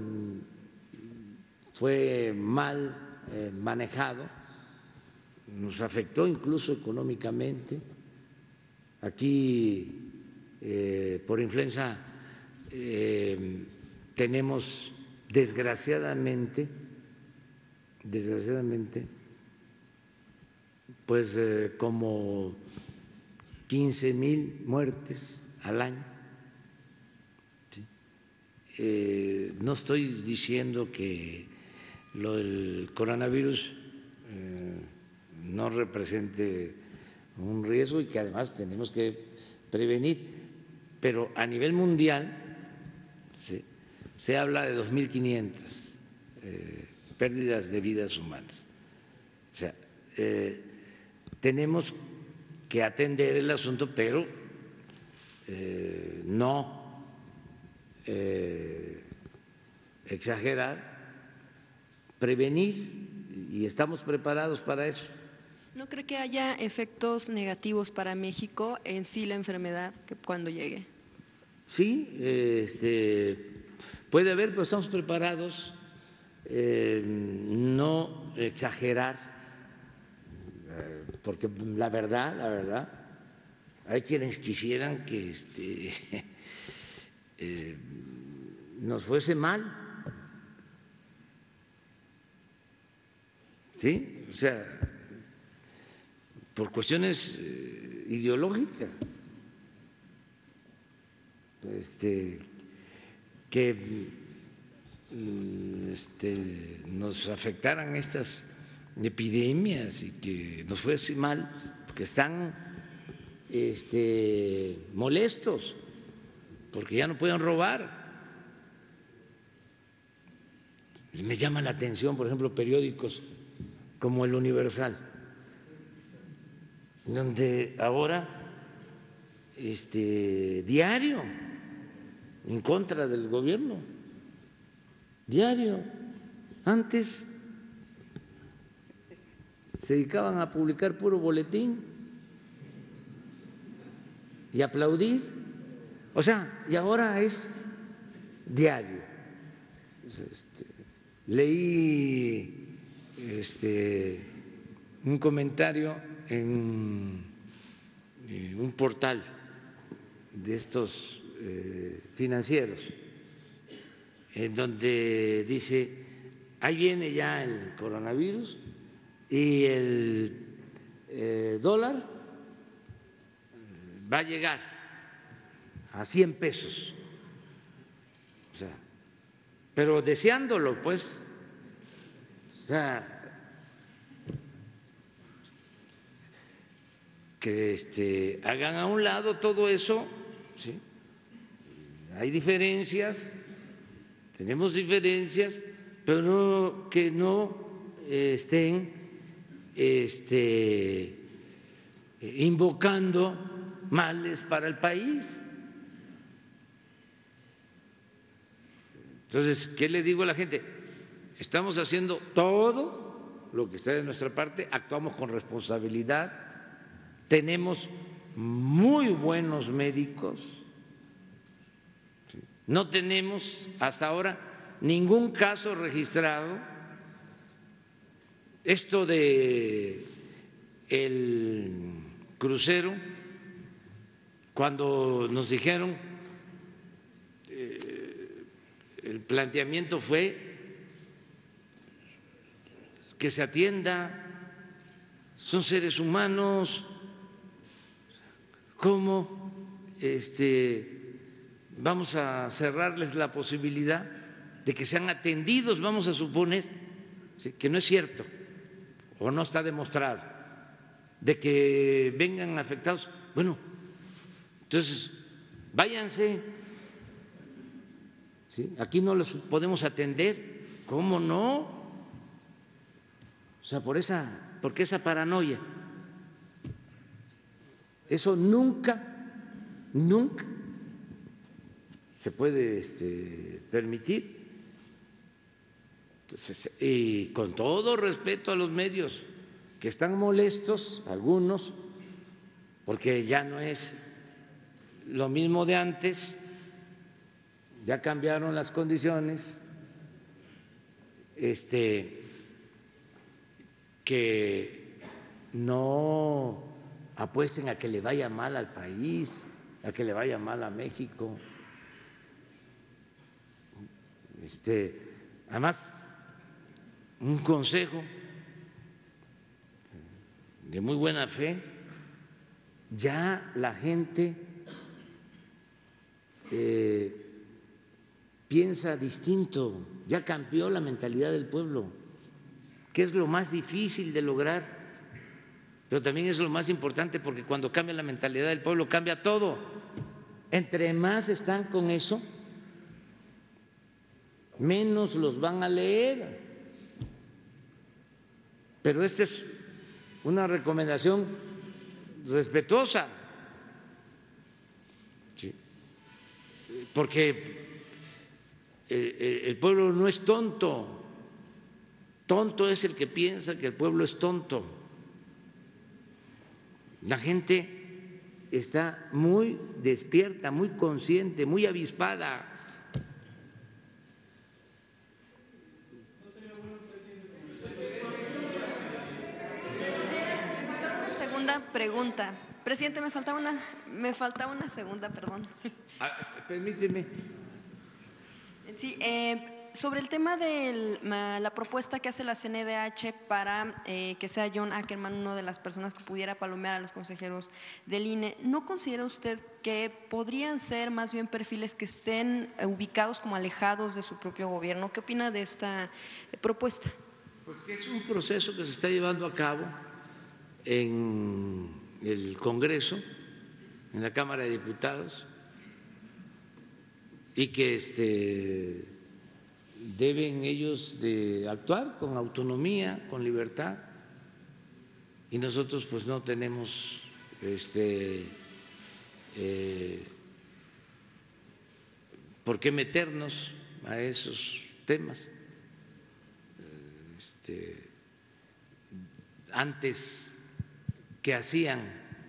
fue mal manejado, nos afectó incluso económicamente. Aquí por influenza tenemos desgraciadamente, pues como 15,000 muertes al año. ¿Sí? No estoy diciendo que lo del coronavirus no represente un riesgo y que además tenemos que prevenir, pero a nivel mundial se habla de 2.500 pérdidas de vidas humanas. O sea, tenemos que atender el asunto, pero no exagerar, prevenir, y estamos preparados para eso. ¿No cree que haya efectos negativos para México en sí la enfermedad cuando llegue? Sí, puede haber, pero estamos preparados. No exagerar, porque la verdad, hay quienes quisieran que nos fuese mal, ¿sí? O sea, por cuestiones ideológicas, que nos afectaran estas epidemias y que nos fuese mal, porque están molestos, porque ya no pueden robar. Me llama la atención, por ejemplo, periódicos como el Universal, donde ahora diario en contra del gobierno, diario. Antes se dedicaban a publicar puro boletín y aplaudir, o sea, y ahora es diario. Leí un comentario en un portal de estos financieros, en donde dice, ahí viene ya el coronavirus y el dólar va a llegar a 100 pesos. O sea, pero deseándolo, pues, o sea, que hagan a un lado todo eso, ¿sí? Hay diferencias, tenemos diferencias, pero que no estén invocando males para el país. Entonces, ¿qué le digo a la gente? Estamos haciendo todo lo que está de nuestra parte, actuamos con responsabilidad, tenemos muy buenos médicos, no tenemos hasta ahora ningún caso registrado. Esto de el crucero, cuando nos dijeron, el planteamiento fue que se atienda, son seres humanos, ¿cómo vamos a cerrarles la posibilidad de que sean atendidos? Vamos a suponer, ¿sí?, que no es cierto o no está demostrado, de que vengan afectados. Bueno, entonces váyanse, ¿sí? Aquí no los podemos atender, ¿cómo no? O sea, porque esa paranoia, eso nunca se puede permitir. Entonces, y con todo respeto a los medios que están molestos, algunos, porque ya no es lo mismo de antes, ya cambiaron las condiciones, que no apuesten a que le vaya mal al país, a que le vaya mal a México. Además, un consejo de muy buena fe, ya la gente piensa distinto, ya cambió la mentalidad del pueblo, que es lo más difícil de lograr, pero también es lo más importante, porque cuando cambia la mentalidad del pueblo cambia todo. Entre más están con eso, menos los van a leer. Pero esta es una recomendación respetuosa, ¿sí?, porque el pueblo no es tonto, tonto es el que piensa que el pueblo es tonto. La gente está muy despierta, muy consciente, muy avispada. Pregunta. Presidente, me faltaba una segunda, perdón. Permíteme. Sí, sobre el tema de la propuesta que hace la CNDH para que sea John Ackerman una de las personas que pudiera palomear a los consejeros del INE, ¿no considera usted que podrían ser más bien perfiles que estén ubicados como alejados de su propio gobierno? ¿Qué opina de esta propuesta? Pues que es un proceso que se está llevando a cabo en el Congreso, en la Cámara de Diputados, y que deben ellos de actuar con autonomía, con libertad. y nosotros pues no tenemos por qué meternos a esos temas. Antes, ¿qué hacían?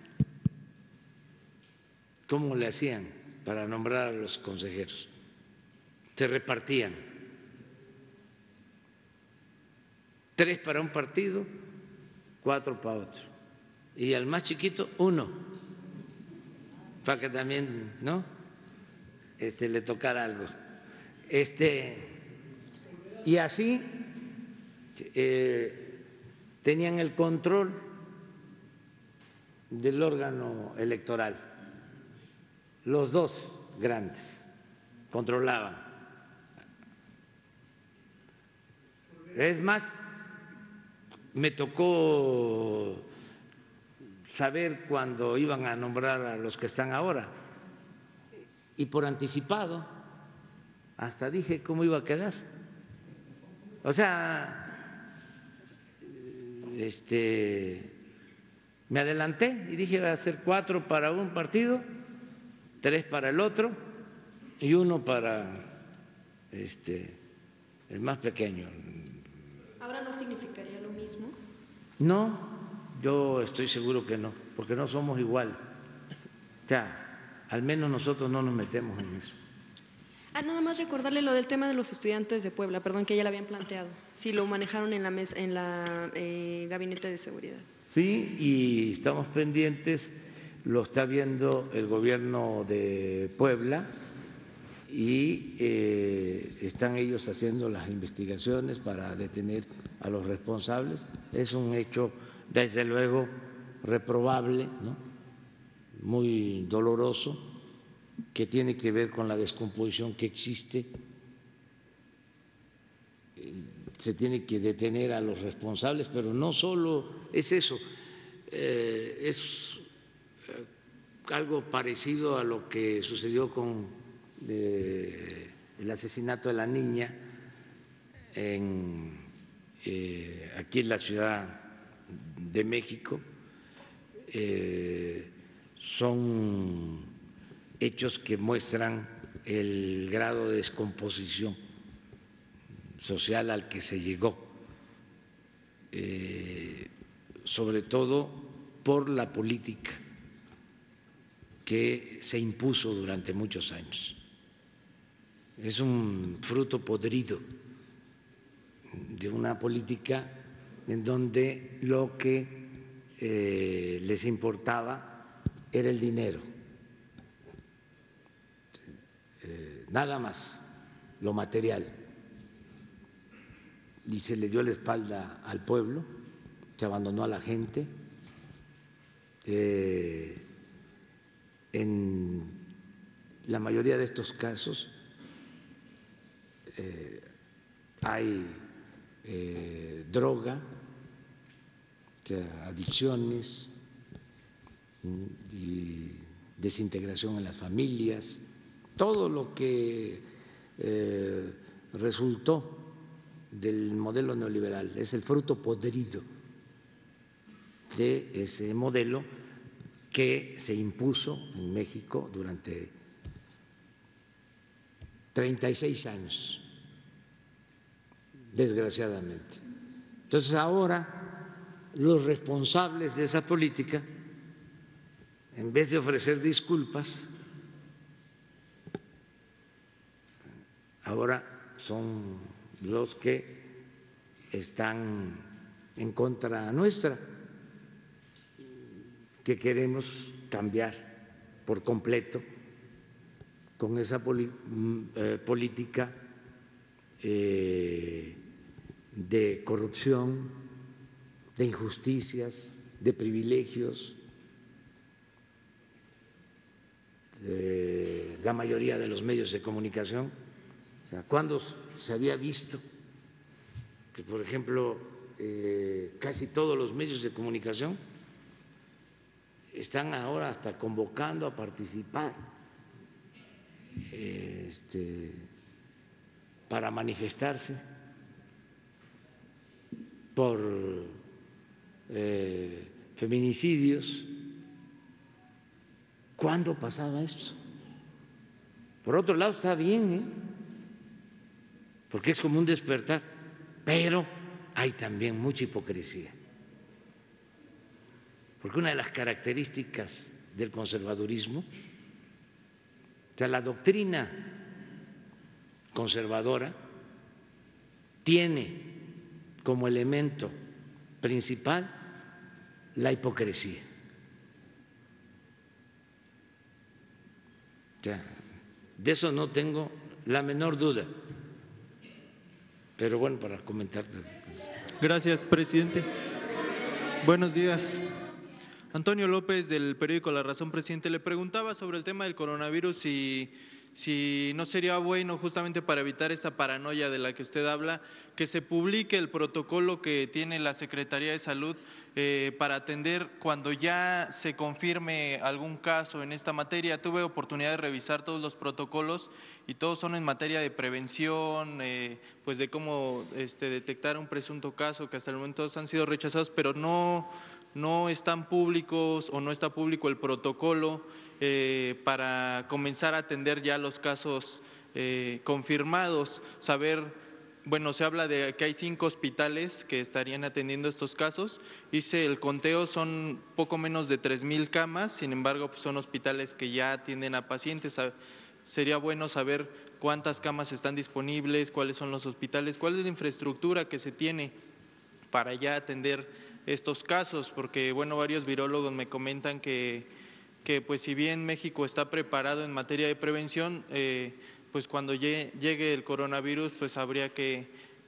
¿Cómo le hacían para nombrar a los consejeros? Se repartían 3 para un partido, 4 para otro, y al más chiquito 1, para que también le tocara algo. Y así tenían el control del órgano electoral. Los 2 grandes controlaban. Es más, me tocó saber cuándo iban a nombrar a los que están ahora, y por anticipado hasta dije cómo iba a quedar. O sea, me adelanté y dije va a ser 4 para un partido, 3 para el otro y 1 para el más pequeño. ¿Ahora no significaría lo mismo? No, yo estoy seguro que no, porque no somos igual. O sea, al menos nosotros no nos metemos en eso. Nada más recordarle lo del tema de los estudiantes de Puebla, perdón, que ya lo habían planteado, si lo manejaron en la gabinete de seguridad. Sí, y estamos pendientes, lo está viendo el gobierno de Puebla y están ellos haciendo las investigaciones para detener a los responsables. Es un hecho, desde luego, reprobable, muy doloroso, que tiene que ver con la descomposición que existe. Se tiene que detener a los responsables, pero no solo es eso, es algo parecido a lo que sucedió con el asesinato de la niña aquí en la Ciudad de México. Son hechos que muestran el grado de descomposición social al que se llegó, sobre todo por la política que se impuso durante muchos años. Es un fruto podrido de una política en donde lo que les importaba era el dinero, nada más, lo material, y se le dio la espalda al pueblo, se abandonó a la gente. En la mayoría de estos casos hay droga, adicciones y desintegración en las familias, todo lo que resultó del modelo neoliberal es el fruto podrido de ese modelo que se impuso en México durante 36 años, desgraciadamente. Entonces ahora los responsables de esa política, en vez de ofrecer disculpas, ahora son los que están en contra nuestra, que queremos cambiar por completo con esa política de corrupción, de injusticias, de privilegios. La mayoría de los medios de comunicación, o sea, ¿cuándo se había visto que, por ejemplo, casi todos los medios de comunicación están ahora hasta convocando a participar para manifestarse por feminicidios. ¿Cuándo pasaba esto? Por otro lado está bien, porque es como un despertar, pero hay también mucha hipocresía. Porque una de las características del conservadurismo, o sea, la doctrina conservadora tiene como elemento principal la hipocresía. O sea, de eso no tengo la menor duda. Pero bueno, para comentarte. Gracias, presidente. Buenos días. Antonio López, del periódico La Razón. Presidente, le preguntaba sobre el tema del coronavirus y si no sería bueno, justamente para evitar esta paranoia de la que usted habla, que se publique el protocolo que tiene la Secretaría de Salud para atender cuando ya se confirme algún caso en esta materia. Tuve oportunidad de revisar todos los protocolos y todos son en materia de prevención, pues de cómo detectar un presunto caso, que hasta el momento han sido rechazados, pero no están públicos o no está público el protocolo para comenzar a atender ya los casos confirmados. Bueno, se habla de que hay 5 hospitales que estarían atendiendo estos casos. Hice el conteo, son poco menos de 3,000 camas, sin embargo, pues son hospitales que ya atienden a pacientes. Sería bueno saber cuántas camas están disponibles, cuáles son los hospitales, cuál es la infraestructura que se tiene para ya atender estos casos, porque bueno, varios virólogos me comentan que pues si bien México está preparado en materia de prevención, pues cuando llegue el coronavirus, pues habría que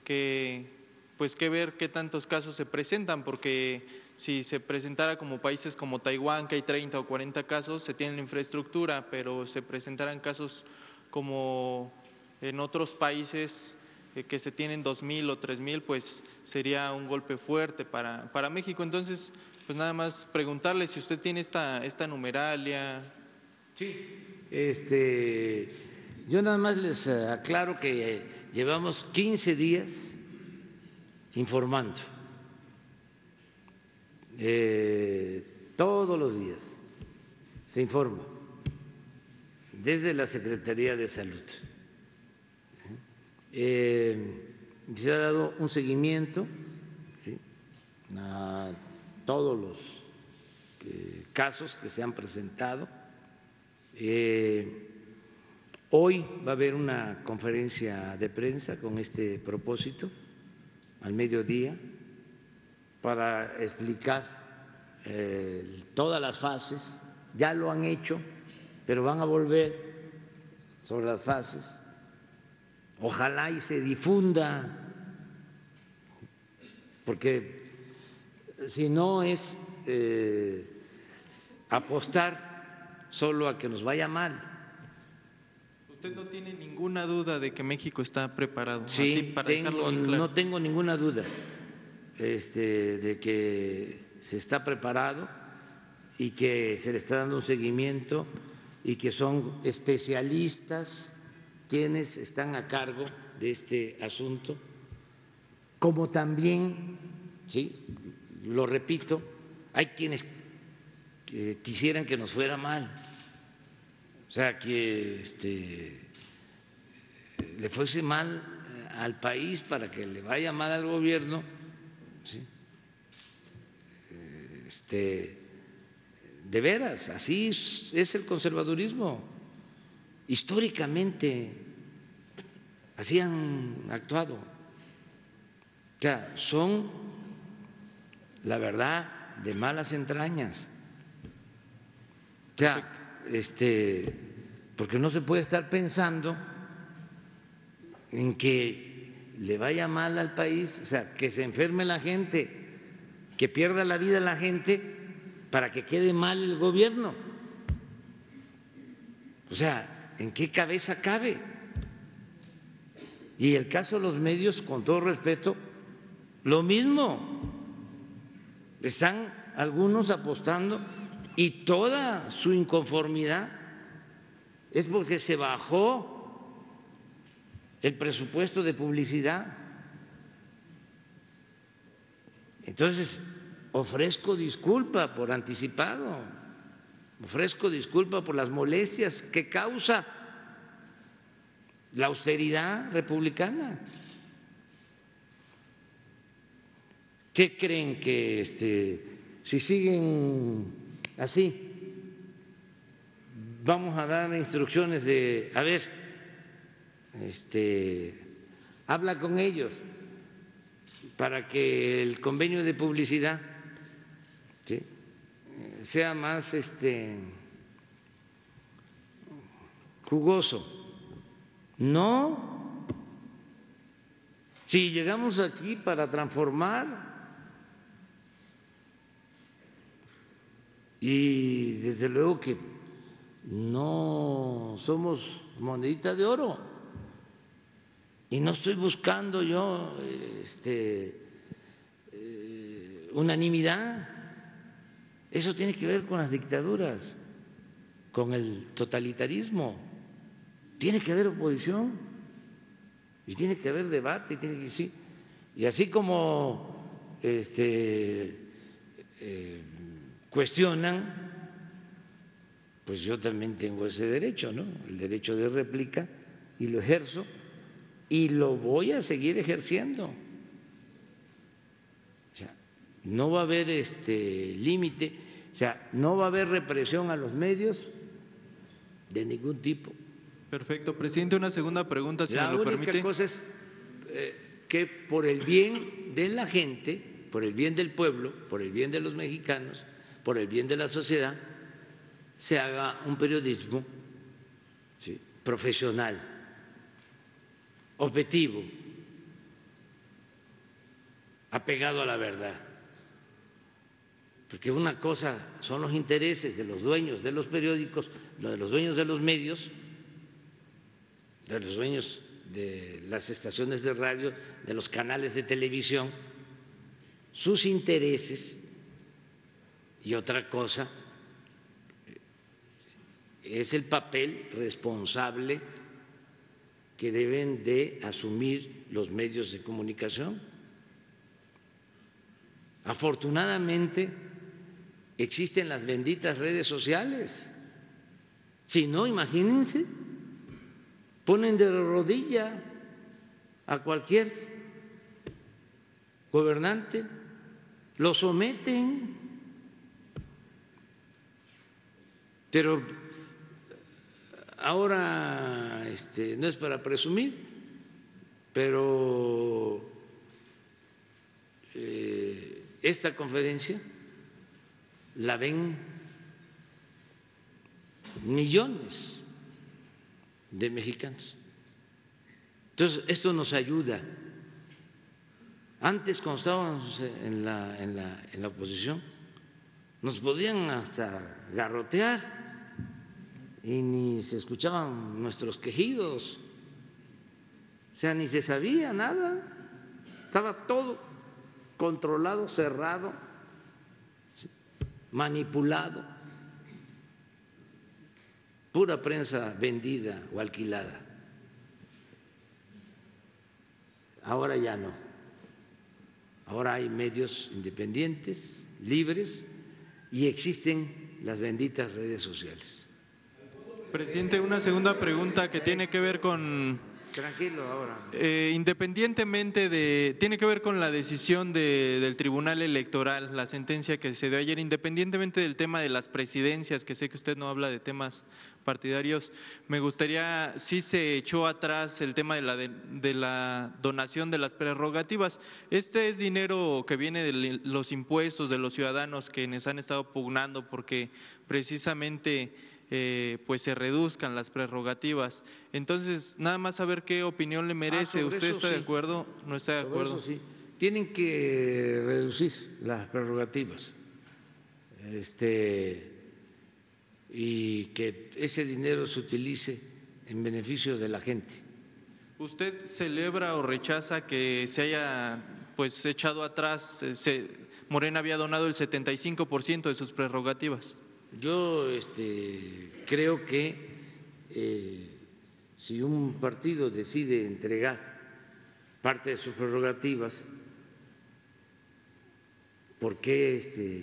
ver qué tantos casos se presentan, porque si se presentara como países como Taiwán, que hay 30 o 40 casos, se tiene la infraestructura, pero se presentaran casos como en otros países que se tienen 2,000 o 3,000, pues sería un golpe fuerte para México. Entonces, pues nada más preguntarle si usted tiene esta numeralia. Sí, yo nada más les aclaro que llevamos 15 días informando, todos los días se informa desde la Secretaría de Salud. Se ha dado un seguimiento, ¿sí?, a todos los casos que se han presentado. Hoy va a haber una conferencia de prensa con este propósito al mediodía para explicar todas las fases. Ya lo han hecho, pero van a volver sobre las fases. Ojalá y se difunda, porque si no es apostar solo a que nos vaya mal. ¿Usted no tiene ninguna duda de que México está preparado? Sí, así para dejarlo bien claro. No tengo ninguna duda de que se está preparado y que se le está dando un seguimiento y que son especialistas quienes están a cargo de este asunto, como también, sí, lo repito, hay quienes quisieran que nos fuera mal, o sea, que le fuese mal al país para que le vaya mal al gobierno, ¿sí? De veras, así es el conservadurismo. Históricamente así han actuado. O sea, son, la verdad, de malas entrañas. O sea, porque no se puede estar pensando en que le vaya mal al país, o sea, que se enferme la gente, que pierda la vida la gente para que quede mal el gobierno. O sea, ¿en qué cabeza cabe? Y el caso de los medios, con todo respeto, lo mismo. Están algunos apostando y toda su inconformidad es porque se bajó el presupuesto de publicidad. Entonces, ofrezco disculpa por anticipado, ofrezco disculpa por las molestias que causa la austeridad republicana. ¿Qué creen que si siguen así vamos a dar instrucciones de, a ver, habla con ellos para que el convenio de publicidad, ¿sí?, sea más jugoso? No. Si llegamos aquí para transformar, y desde luego que no somos monedita de oro, y no estoy buscando yo unanimidad. Eso tiene que ver con las dictaduras, con el totalitarismo. Tiene que haber oposición y tiene que haber debate, y así como cuestionan, pues yo también tengo ese derecho, ¿no? El derecho de réplica, y lo ejerzo y lo voy a seguir ejerciendo. O sea, no va a haber límite, o sea, no va a haber represión a los medios de ningún tipo. Perfecto, presidente. Una segunda pregunta, si me lo permite. La única cosa es que por el bien de la gente, por el bien del pueblo, por el bien de los mexicanos, por el bien de la sociedad, se haga un periodismo, ¿sí?, profesional, objetivo, apegado a la verdad. Porque una cosa son los intereses de los dueños de los periódicos, de los dueños de los medios, de los dueños de las estaciones de radio, de los canales de televisión, sus intereses, y otra cosa es el papel responsable que deben de asumir los medios de comunicación. Afortunadamente existen las benditas redes sociales. Si no, imagínense, ponen de rodilla a cualquier gobernante, lo someten. Pero ahora no es para presumir, pero esta conferencia la ven millones de mexicanos. Entonces, esto nos ayuda. Antes, cuando estábamos en la oposición, nos podían hasta garrotear y ni se escuchaban nuestros quejidos, o sea, ni se sabía nada, estaba todo controlado, cerrado, manipulado, pura prensa vendida o alquilada. Ahora ya no, ahora hay medios independientes, libres, y existen las benditas redes sociales. Presidente, una segunda pregunta que tiene que ver con… Tranquilo ahora. Tiene que ver con la decisión del Tribunal Electoral, la sentencia que se dio ayer, independientemente del tema de las presidencias, que sé que usted no habla de temas partidarios, me gustaría, si se echó atrás el tema de la donación de las prerrogativas. Este es dinero que viene de los impuestos de los ciudadanos quienes han estado pugnando porque precisamente pues se reduzcan las prerrogativas. Entonces, nada más saber qué opinión le merece. ¿Usted está de acuerdo? ¿No está de acuerdo? Eso sí. Tienen que reducir las prerrogativas y que ese dinero se utilice en beneficio de la gente. ¿Usted celebra o rechaza que se haya pues echado atrás, Morena había donado el 75% de sus prerrogativas? Yo creo que si un partido decide entregar parte de sus prerrogativas, ¿por qué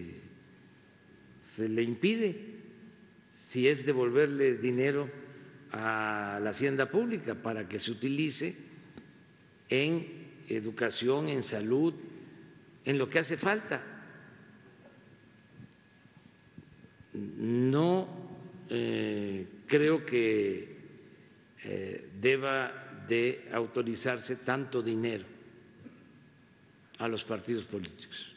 se le impide? Si es devolverle dinero a la hacienda pública para que se utilice en educación, en salud, en lo que hace falta. No creo que deba de autorizarse tanto dinero a los partidos políticos.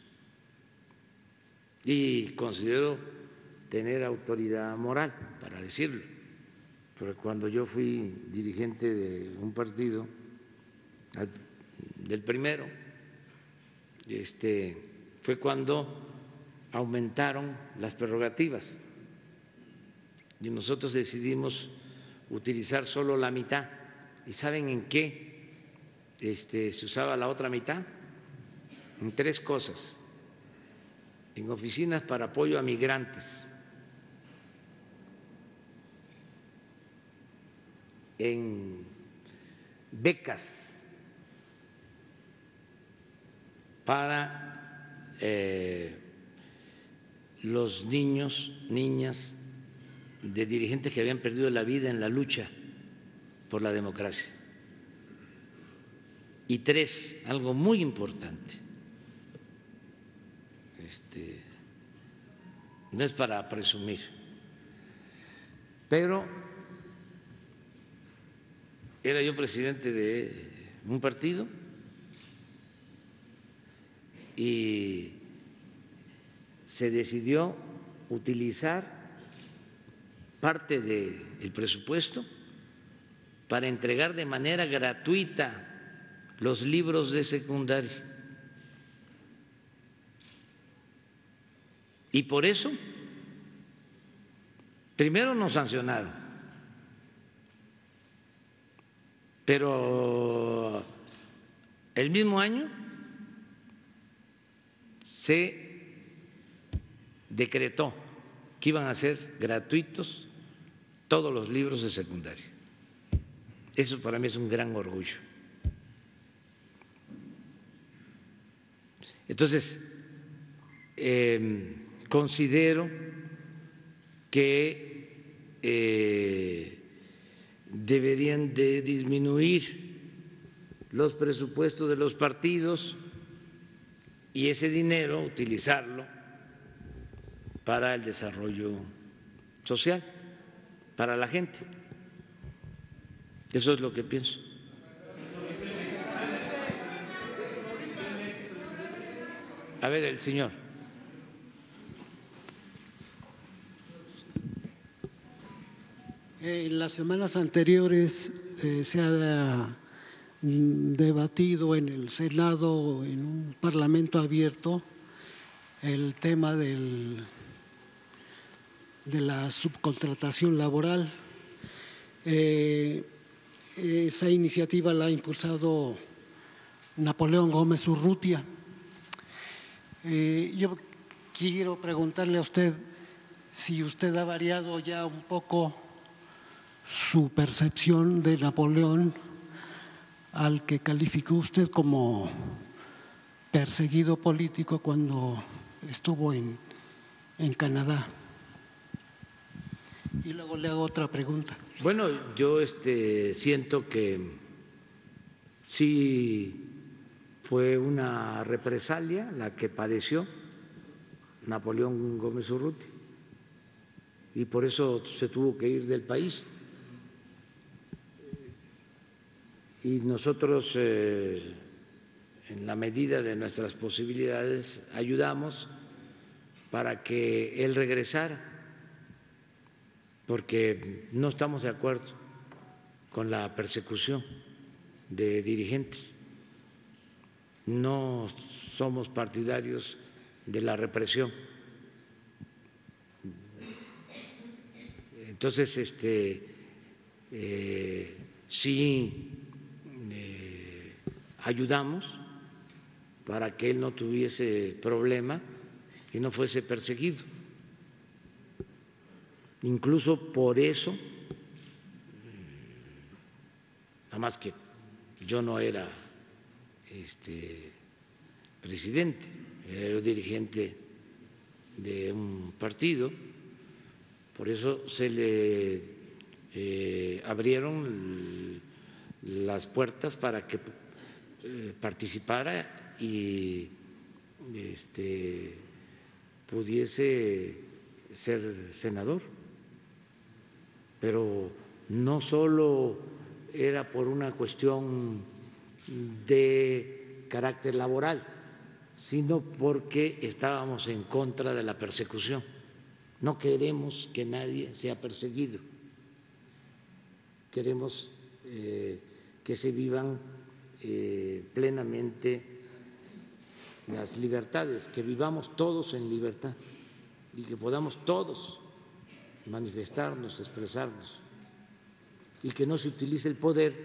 Y considero tener autoridad moral para decirlo, porque cuando yo fui dirigente de un partido, del primero, fue cuando aumentaron las prerrogativas y nosotros decidimos utilizar solo la mitad. ¿Y saben en qué se usaba la otra mitad? En 3 cosas: en oficinas para apoyo a migrantes, en becas para los niños, niñas de dirigentes que habían perdido la vida en la lucha por la democracia. Y 3, algo muy importante, no es para presumir, pero era yo presidente de un partido y se decidió utilizar parte del presupuesto para entregar de manera gratuita los libros de secundaria. Y por eso, primero nos sancionaron, pero el mismo año se decretó que iban a ser gratuitos todos los libros de secundaria. Eso para mí es un gran orgullo. Entonces, considero que deberían de disminuir los presupuestos de los partidos y ese dinero utilizarlo para el desarrollo social, para la gente. Eso es lo que pienso. A ver, el señor. En las semanas anteriores se ha debatido en el Senado, en un parlamento abierto, el tema de la subcontratación laboral. Esa iniciativa la ha impulsado Napoleón Gómez Urrutia. Yo quiero preguntarle a usted si usted ha variado ya un poco su percepción de Napoleón, al que calificó usted como perseguido político cuando estuvo en Canadá. Y luego le hago otra pregunta. Bueno, yo siento que sí fue una represalia la que padeció Napoleón Gómez Urrutia y por eso se tuvo que ir del país. Y nosotros, en la medida de nuestras posibilidades, ayudamos para que él regresara, porque no estamos de acuerdo con la persecución de dirigentes. No somos partidarios de la represión. Entonces, sí ayudamos para que él no tuviese problema y no fuese perseguido. Incluso por eso, nada más que yo no era presidente, era dirigente de un partido, por eso se le abrieron las puertas para que participara y pudiese ser senador. Pero no solo era por una cuestión de carácter laboral, sino porque estábamos en contra de la persecución. No queremos que nadie sea perseguido, queremos que se vivan plenamente las libertades, que vivamos todos en libertad y que podamos todos manifestarnos, expresarnos, y que no se utilice el poder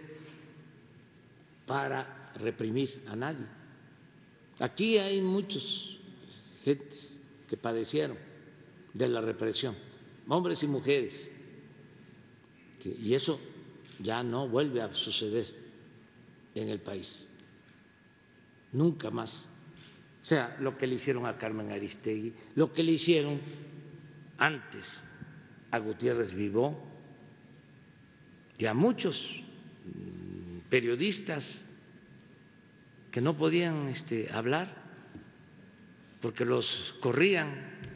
para reprimir a nadie. Aquí hay muchos gentes que padecieron de la represión, hombres y mujeres, y eso ya no vuelve a suceder en el país, nunca más. O sea, lo que le hicieron a Carmen Aristegui, lo que le hicieron antes a Gutiérrez Vivó y a muchos periodistas que no podían hablar porque los corrían,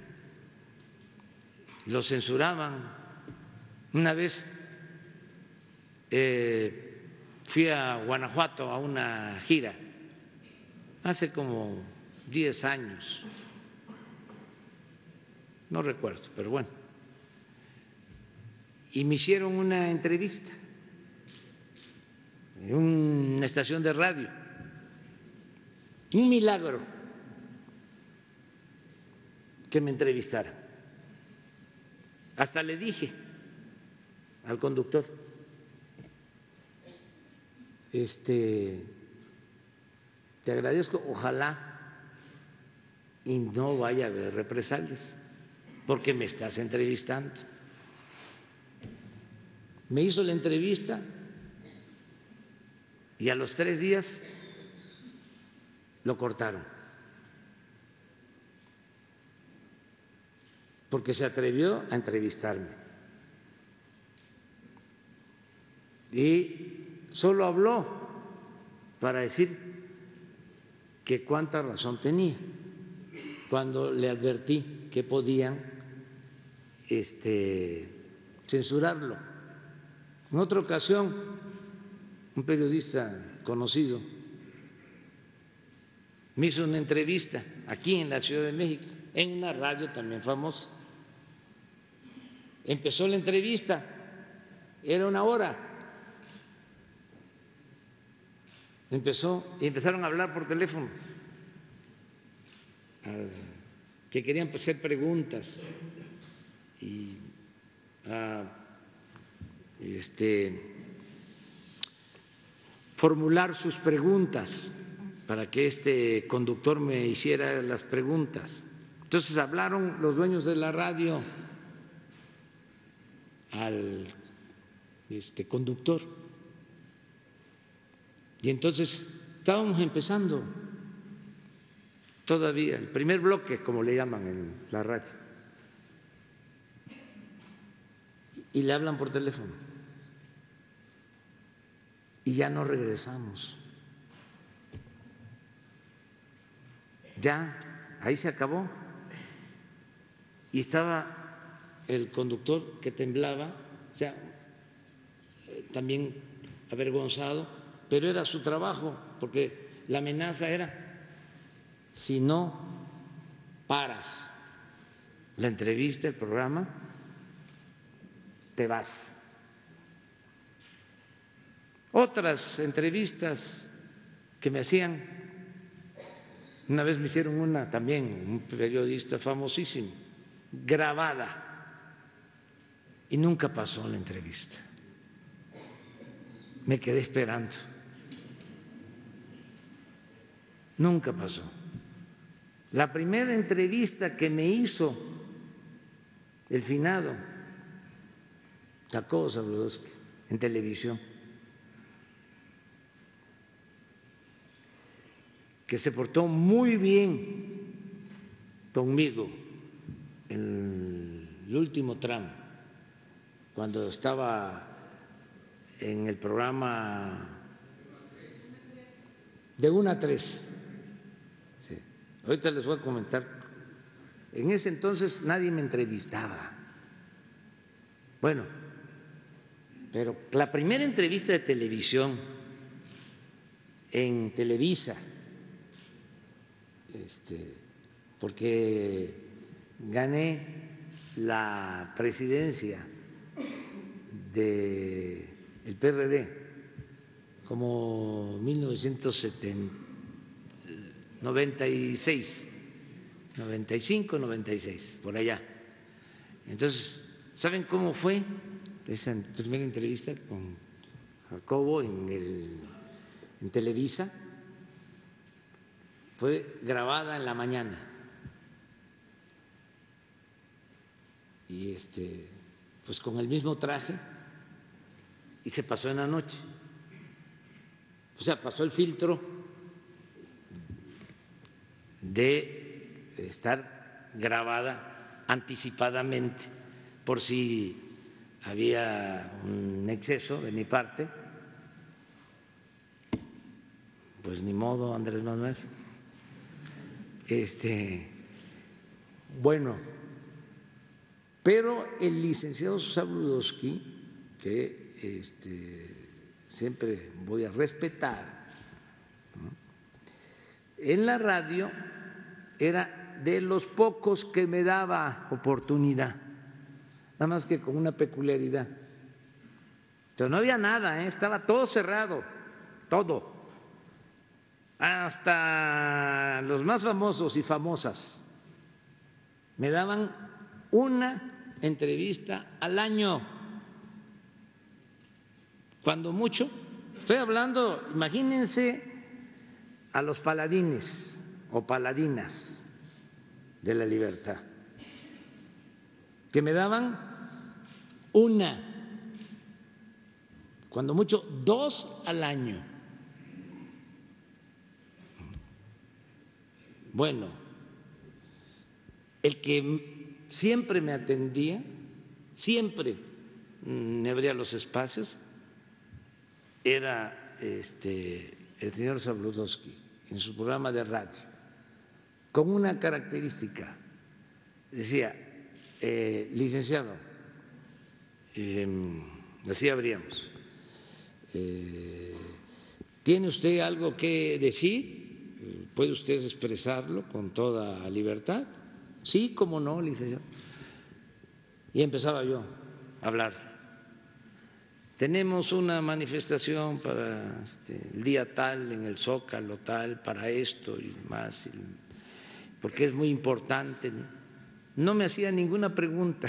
los censuraban. Una vez fui a Guanajuato a una gira, hace como 10 años, no recuerdo, pero bueno, y me hicieron una entrevista en una estación de radio. Un milagro que me entrevistara. Hasta le dije al conductor, te agradezco, ojalá y no vaya a haber represalias, porque me estás entrevistando. Me hizo la entrevista y a los 3 días lo cortaron, porque se atrevió a entrevistarme y solo habló para decir que cuánta razón tenía cuando le advertí que podían censurarlo. En otra ocasión, un periodista conocido me hizo una entrevista aquí en la Ciudad de México, en una radio también famosa. Empezó la entrevista, era 1 hora. Empezaron a hablar por teléfono, que querían hacer preguntas y formular sus preguntas para que este conductor me hiciera las preguntas. Entonces hablaron los dueños de la radio al conductor y entonces estábamos empezando todavía el primer bloque, como le llaman en la radio, y le hablan por teléfono y ya no regresamos. Ya, ahí se acabó. Y estaba el conductor que temblaba, o sea, también avergonzado, pero era su trabajo, porque la amenaza era: si no paras la entrevista, el programa, te vas. Otras entrevistas que me hacían, una vez me hicieron una también, un periodista famosísimo, grabada, y nunca pasó la entrevista. Me quedé esperando. Nunca pasó. La primera entrevista que me hizo el finado Jacobo Zabludovsky en televisión, que se portó muy bien conmigo en el último tramo, cuando estaba en el programa de 1 a 3. Sí. Ahorita les voy a comentar. En ese entonces nadie me entrevistaba. Bueno, pero la primera entrevista de televisión en Televisa, porque gané la presidencia del PRD como 1996, 95, 96, por allá. Entonces, ¿saben cómo fue esa primera entrevista con Jacobo en Televisa? Fue grabada en la mañana y pues con el mismo traje, y se pasó en la noche. O sea, pasó el filtro de estar grabada anticipadamente por si había un exceso de mi parte. Pues ni modo, Andrés Manuel. Bueno, pero el licenciado Zabludovsky, que siempre voy a respetar, en la radio era de los pocos que me daba oportunidad, nada más que con una peculiaridad. Entonces no había nada, estaba todo cerrado, todo. Hasta los más famosos y famosas me daban una entrevista al año, cuando mucho. Estoy hablando, imagínense a los paladines o paladinas de la libertad, que me daban una, cuando mucho 2 al año. Bueno, el que siempre me atendía, siempre me abría los espacios, era el señor Zabludovsky en su programa de radio, con una característica. Decía, licenciado, así abríamos, ¿tiene usted algo que decir? ¿Puede usted expresarlo con toda libertad? Sí, cómo no, licenciado. Y empezaba yo a hablar. Tenemos una manifestación para el día tal, en el Zócalo tal, para esto y más, porque es muy importante. No me hacía ninguna pregunta.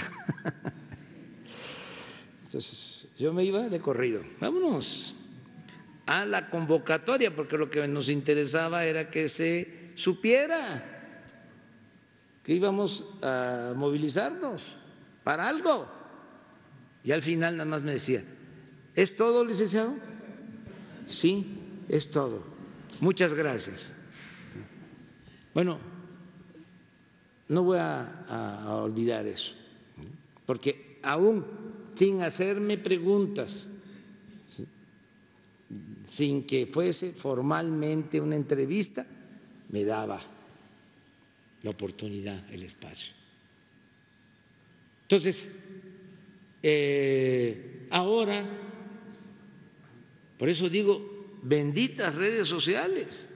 Entonces yo me iba de corrido. Vámonos a la convocatoria, porque lo que nos interesaba era que se supiera que íbamos a movilizarnos para algo. Y al final nada más me decía, ¿es todo, licenciado? Sí, es todo. Muchas gracias. Bueno, no voy a olvidar eso, porque aún sin hacerme preguntas, sin que fuese formalmente una entrevista, me daba la oportunidad, el espacio. Entonces, ahora, por eso digo, benditas redes sociales,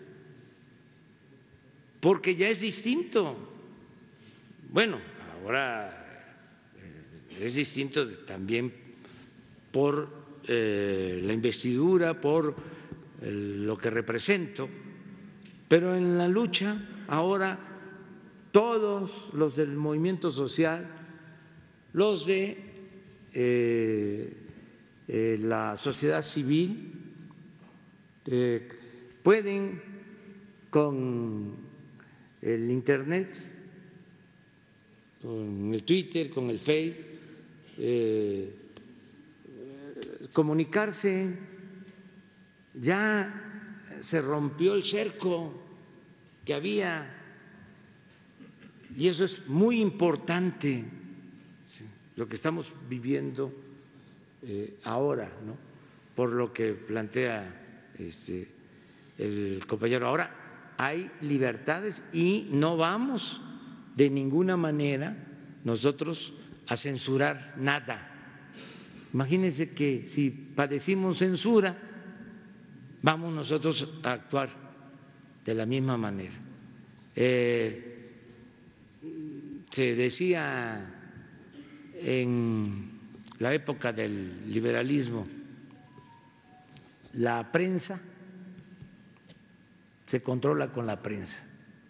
porque ya es distinto. Bueno, ahora es distinto también por la investidura, por lo que represento, pero en la lucha ahora todos los del movimiento social, los de la sociedad civil, pueden con el Internet, con el Twitter, con el Facebook, comunicarse. Ya se rompió el cerco que había Y eso es muy importante, ¿sí?, lo que estamos viviendo ahora, ¿no?, por lo que plantea el compañero. Ahora hay libertades y no vamos de ninguna manera nosotros a censurar nada. Imagínense que si padecimos censura, vamos nosotros a actuar de la misma manera. Se decía en la época del liberalismo, la prensa se controla con la prensa.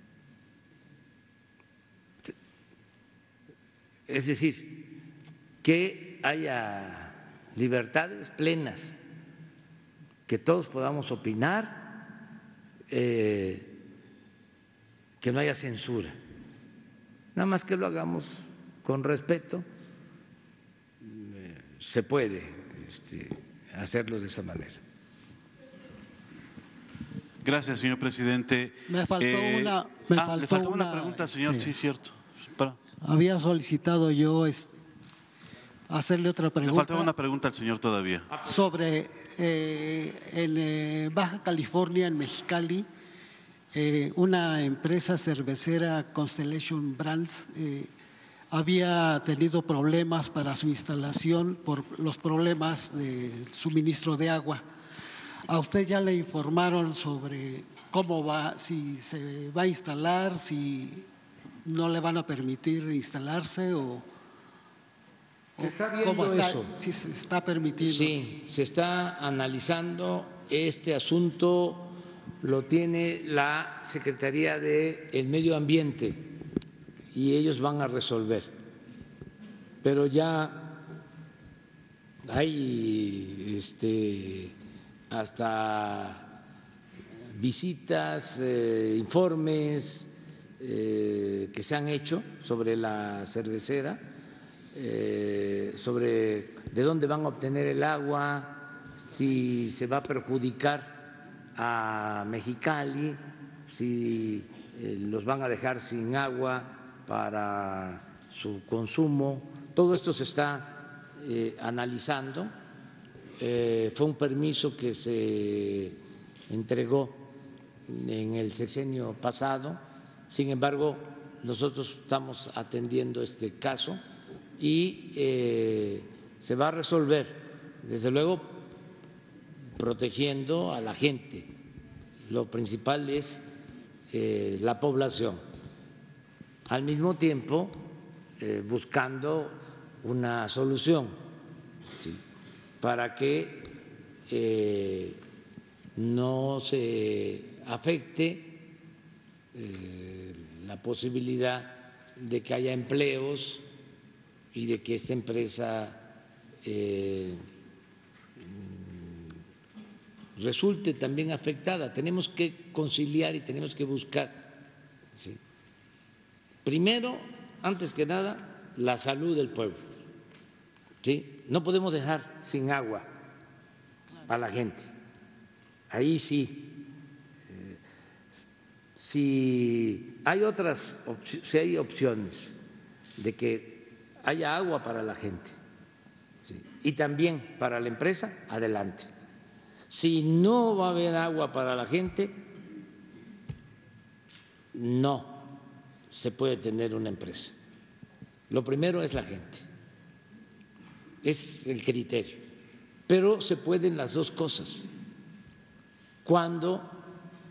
Es decir, que haya libertades plenas, que todos podamos opinar, que no haya censura. Nada más que lo hagamos con respeto, se puede hacerlo de esa manera. Gracias, señor presidente. Me faltó le faltó una pregunta, señor. Sí, cierto. Había solicitado yo hacerle otra pregunta. Le faltaba una pregunta al señor todavía. Sobre en Baja California, en Mexicali, una empresa cervecera, Constellation Brands, había tenido problemas para su instalación por los problemas de suministro de agua. ¿A usted ya le informaron sobre cómo va, si se va a instalar, si no le van a permitir instalarse o se está viendo cómo está, eso? si se está permitiendo? Sí, se está analizando este asunto, lo tiene la Secretaría del Medio Ambiente y ellos van a resolver. Pero ya hay hasta visitas, informes que se han hecho sobre la cervecera, sobre de dónde van a obtener el agua, si se va a perjudicar a Mexicali, si los van a dejar sin agua para su consumo. Todo esto se está analizando. Fue un permiso que se entregó en el sexenio pasado. Sin embargo, nosotros estamos atendiendo este caso y se va a resolver, desde luego, protegiendo a la gente. Lo principal es la población. Al mismo tiempo, buscando una solución, ¿sí?, para que no se afecte la posibilidad de que haya empleos y de que esta empresa resulte también afectada. Tenemos que conciliar y tenemos que buscar, ¿sí?, primero, antes que nada, la salud del pueblo, ¿sí? No podemos dejar sin agua a la gente. Ahí sí. Si hay opciones de que haya agua para la gente, ¿sí?, y también para la empresa, adelante. Si no va a haber agua para la gente, no se puede tener una empresa. Lo primero es la gente, es el criterio, pero se pueden las dos cosas cuando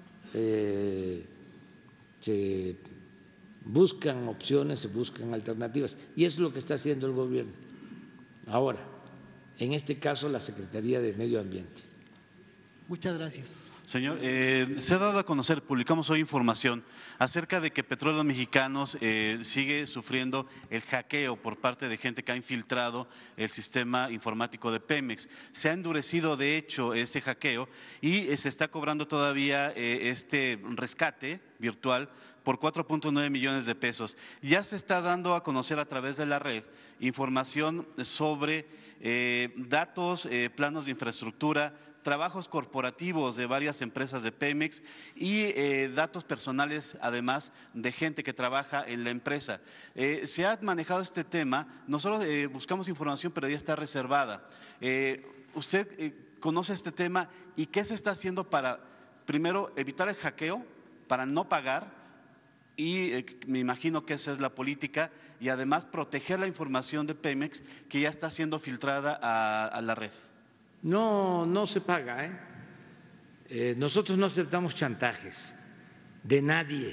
se buscan opciones, se buscan alternativas, y eso es lo que está haciendo el gobierno ahora, en este caso la Secretaría de Medio Ambiente. Muchas gracias. Señor, se ha dado a conocer, publicamos hoy información acerca de que Petróleos Mexicanos sigue sufriendo el hackeo por parte de gente que ha infiltrado el sistema informático de Pemex. Se ha endurecido, de hecho, ese hackeo y se está cobrando todavía este rescate virtual por 4.9 millones de pesos. Ya se está dando a conocer a través de la red información sobre datos, planos de infraestructura, trabajos corporativos de varias empresas de Pemex y datos personales, además, de gente que trabaja en la empresa. Se ha manejado este tema, nosotros buscamos información, pero ya está reservada. ¿Usted conoce este tema y qué se está haciendo para, primero, evitar el hackeo, para no pagar? Y me imagino que esa es la política, y además proteger la información de Pemex que ya está siendo filtrada a la red. No se paga, nosotros no aceptamos chantajes de nadie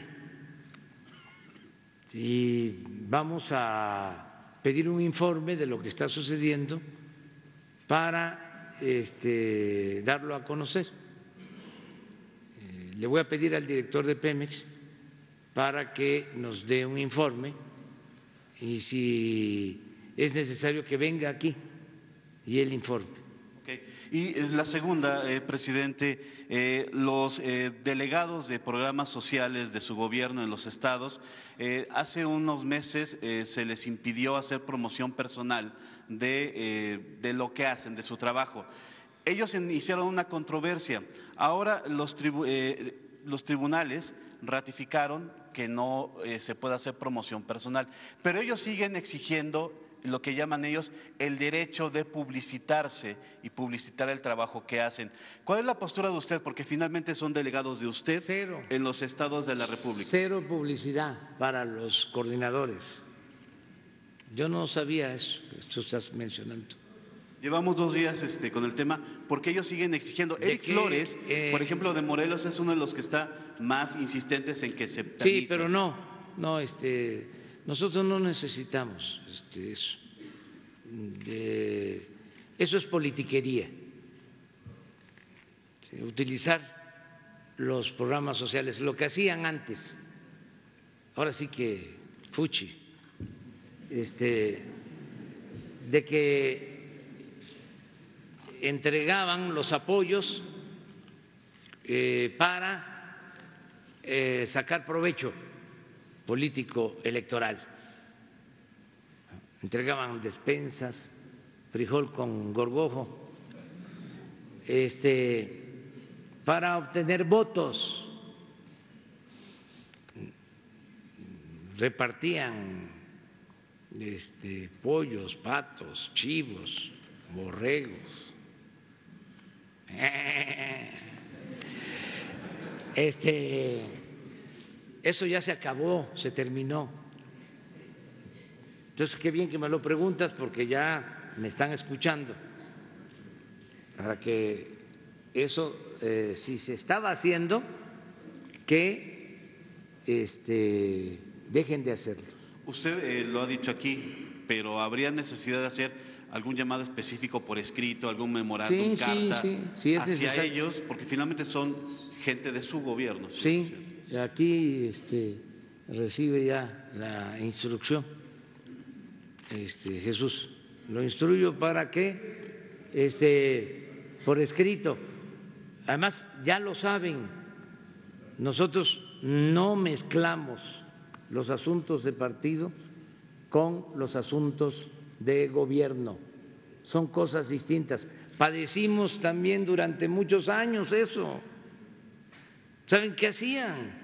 y vamos a pedir un informe de lo que está sucediendo para darlo a conocer. Le voy a pedir al director de Pemex para que nos dé un informe y si es necesario que venga aquí y el informe. Y la segunda, presidente, los delegados de programas sociales de su gobierno en los estados, hace unos meses se les impidió hacer promoción personal de lo que hacen, de su trabajo. Ellos iniciaron una controversia. Ahora los tribunales ratificaron que no se puede hacer promoción personal, pero ellos siguen exigiendo lo que llaman ellos el derecho de publicitarse y publicitar el trabajo que hacen. ¿Cuál es la postura de usted? Porque finalmente son delegados de usted en los estados de la República. Cero publicidad para los coordinadores. Yo no sabía eso que tú estás mencionando. Llevamos 2 días con el tema, porque ellos siguen exigiendo. Eric Flores, por ejemplo, de Morelos, es uno de los que está más insistentes en que se permita. Sí, pero no, nosotros no necesitamos eso. Eso es politiquería. Utilizar los programas sociales, lo que hacían antes, ahora sí que fuchi, de que entregaban los apoyos para sacar provecho político electoral. Entregaban despensas, frijol con gorgojo, para obtener votos. Repartían pollos, patos, chivos, borregos. Eso ya se acabó, se terminó. Entonces, qué bien que me lo preguntas porque ya me están escuchando. Para que eso, si se estaba haciendo, que dejen de hacerlo. Usted lo ha dicho aquí, pero ¿habría necesidad de hacer algún llamado específico por escrito, algún memorándum, carta sí, es hacia necesario. ellos? Porque finalmente son gente de su gobierno. Sí, aquí recibe ya la instrucción, Jesús, lo instruyo para que por escrito, además ya lo saben, nosotros no mezclamos los asuntos de partido con los asuntos de gobierno, son cosas distintas. Padecimos también durante muchos años eso. ¿Saben qué hacían?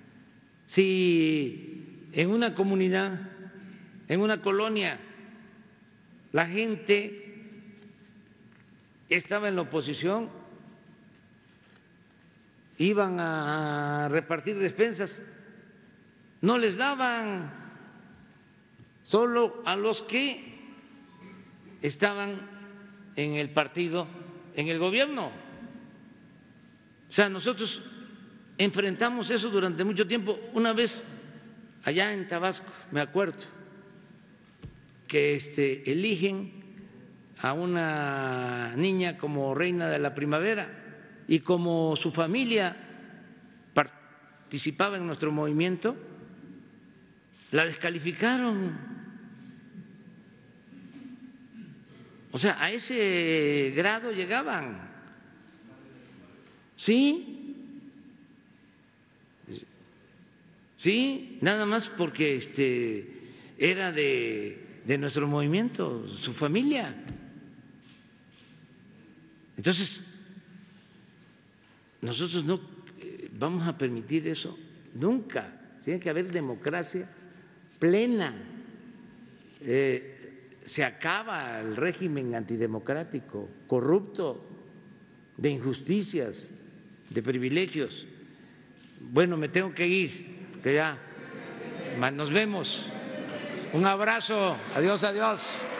Si en una comunidad, en una colonia, la gente estaba en la oposición, iban a repartir despensas, no les daban, solo a los que estaban en el partido, en el gobierno. O sea, nosotros enfrentamos eso durante mucho tiempo. Una vez allá en Tabasco, me acuerdo, que eligen a una niña como reina de la primavera y como su familia participaba en nuestro movimiento, la descalificaron. O sea, a ese grado llegaban. Sí, nada más porque era de nuestro movimiento, su familia. Entonces, nosotros no vamos a permitir eso nunca. Tiene que haber democracia plena. Se acaba el régimen antidemocrático, corrupto, de injusticias, de privilegios. Bueno, me tengo que ir, que ya nos vemos. Un abrazo, adiós, adiós.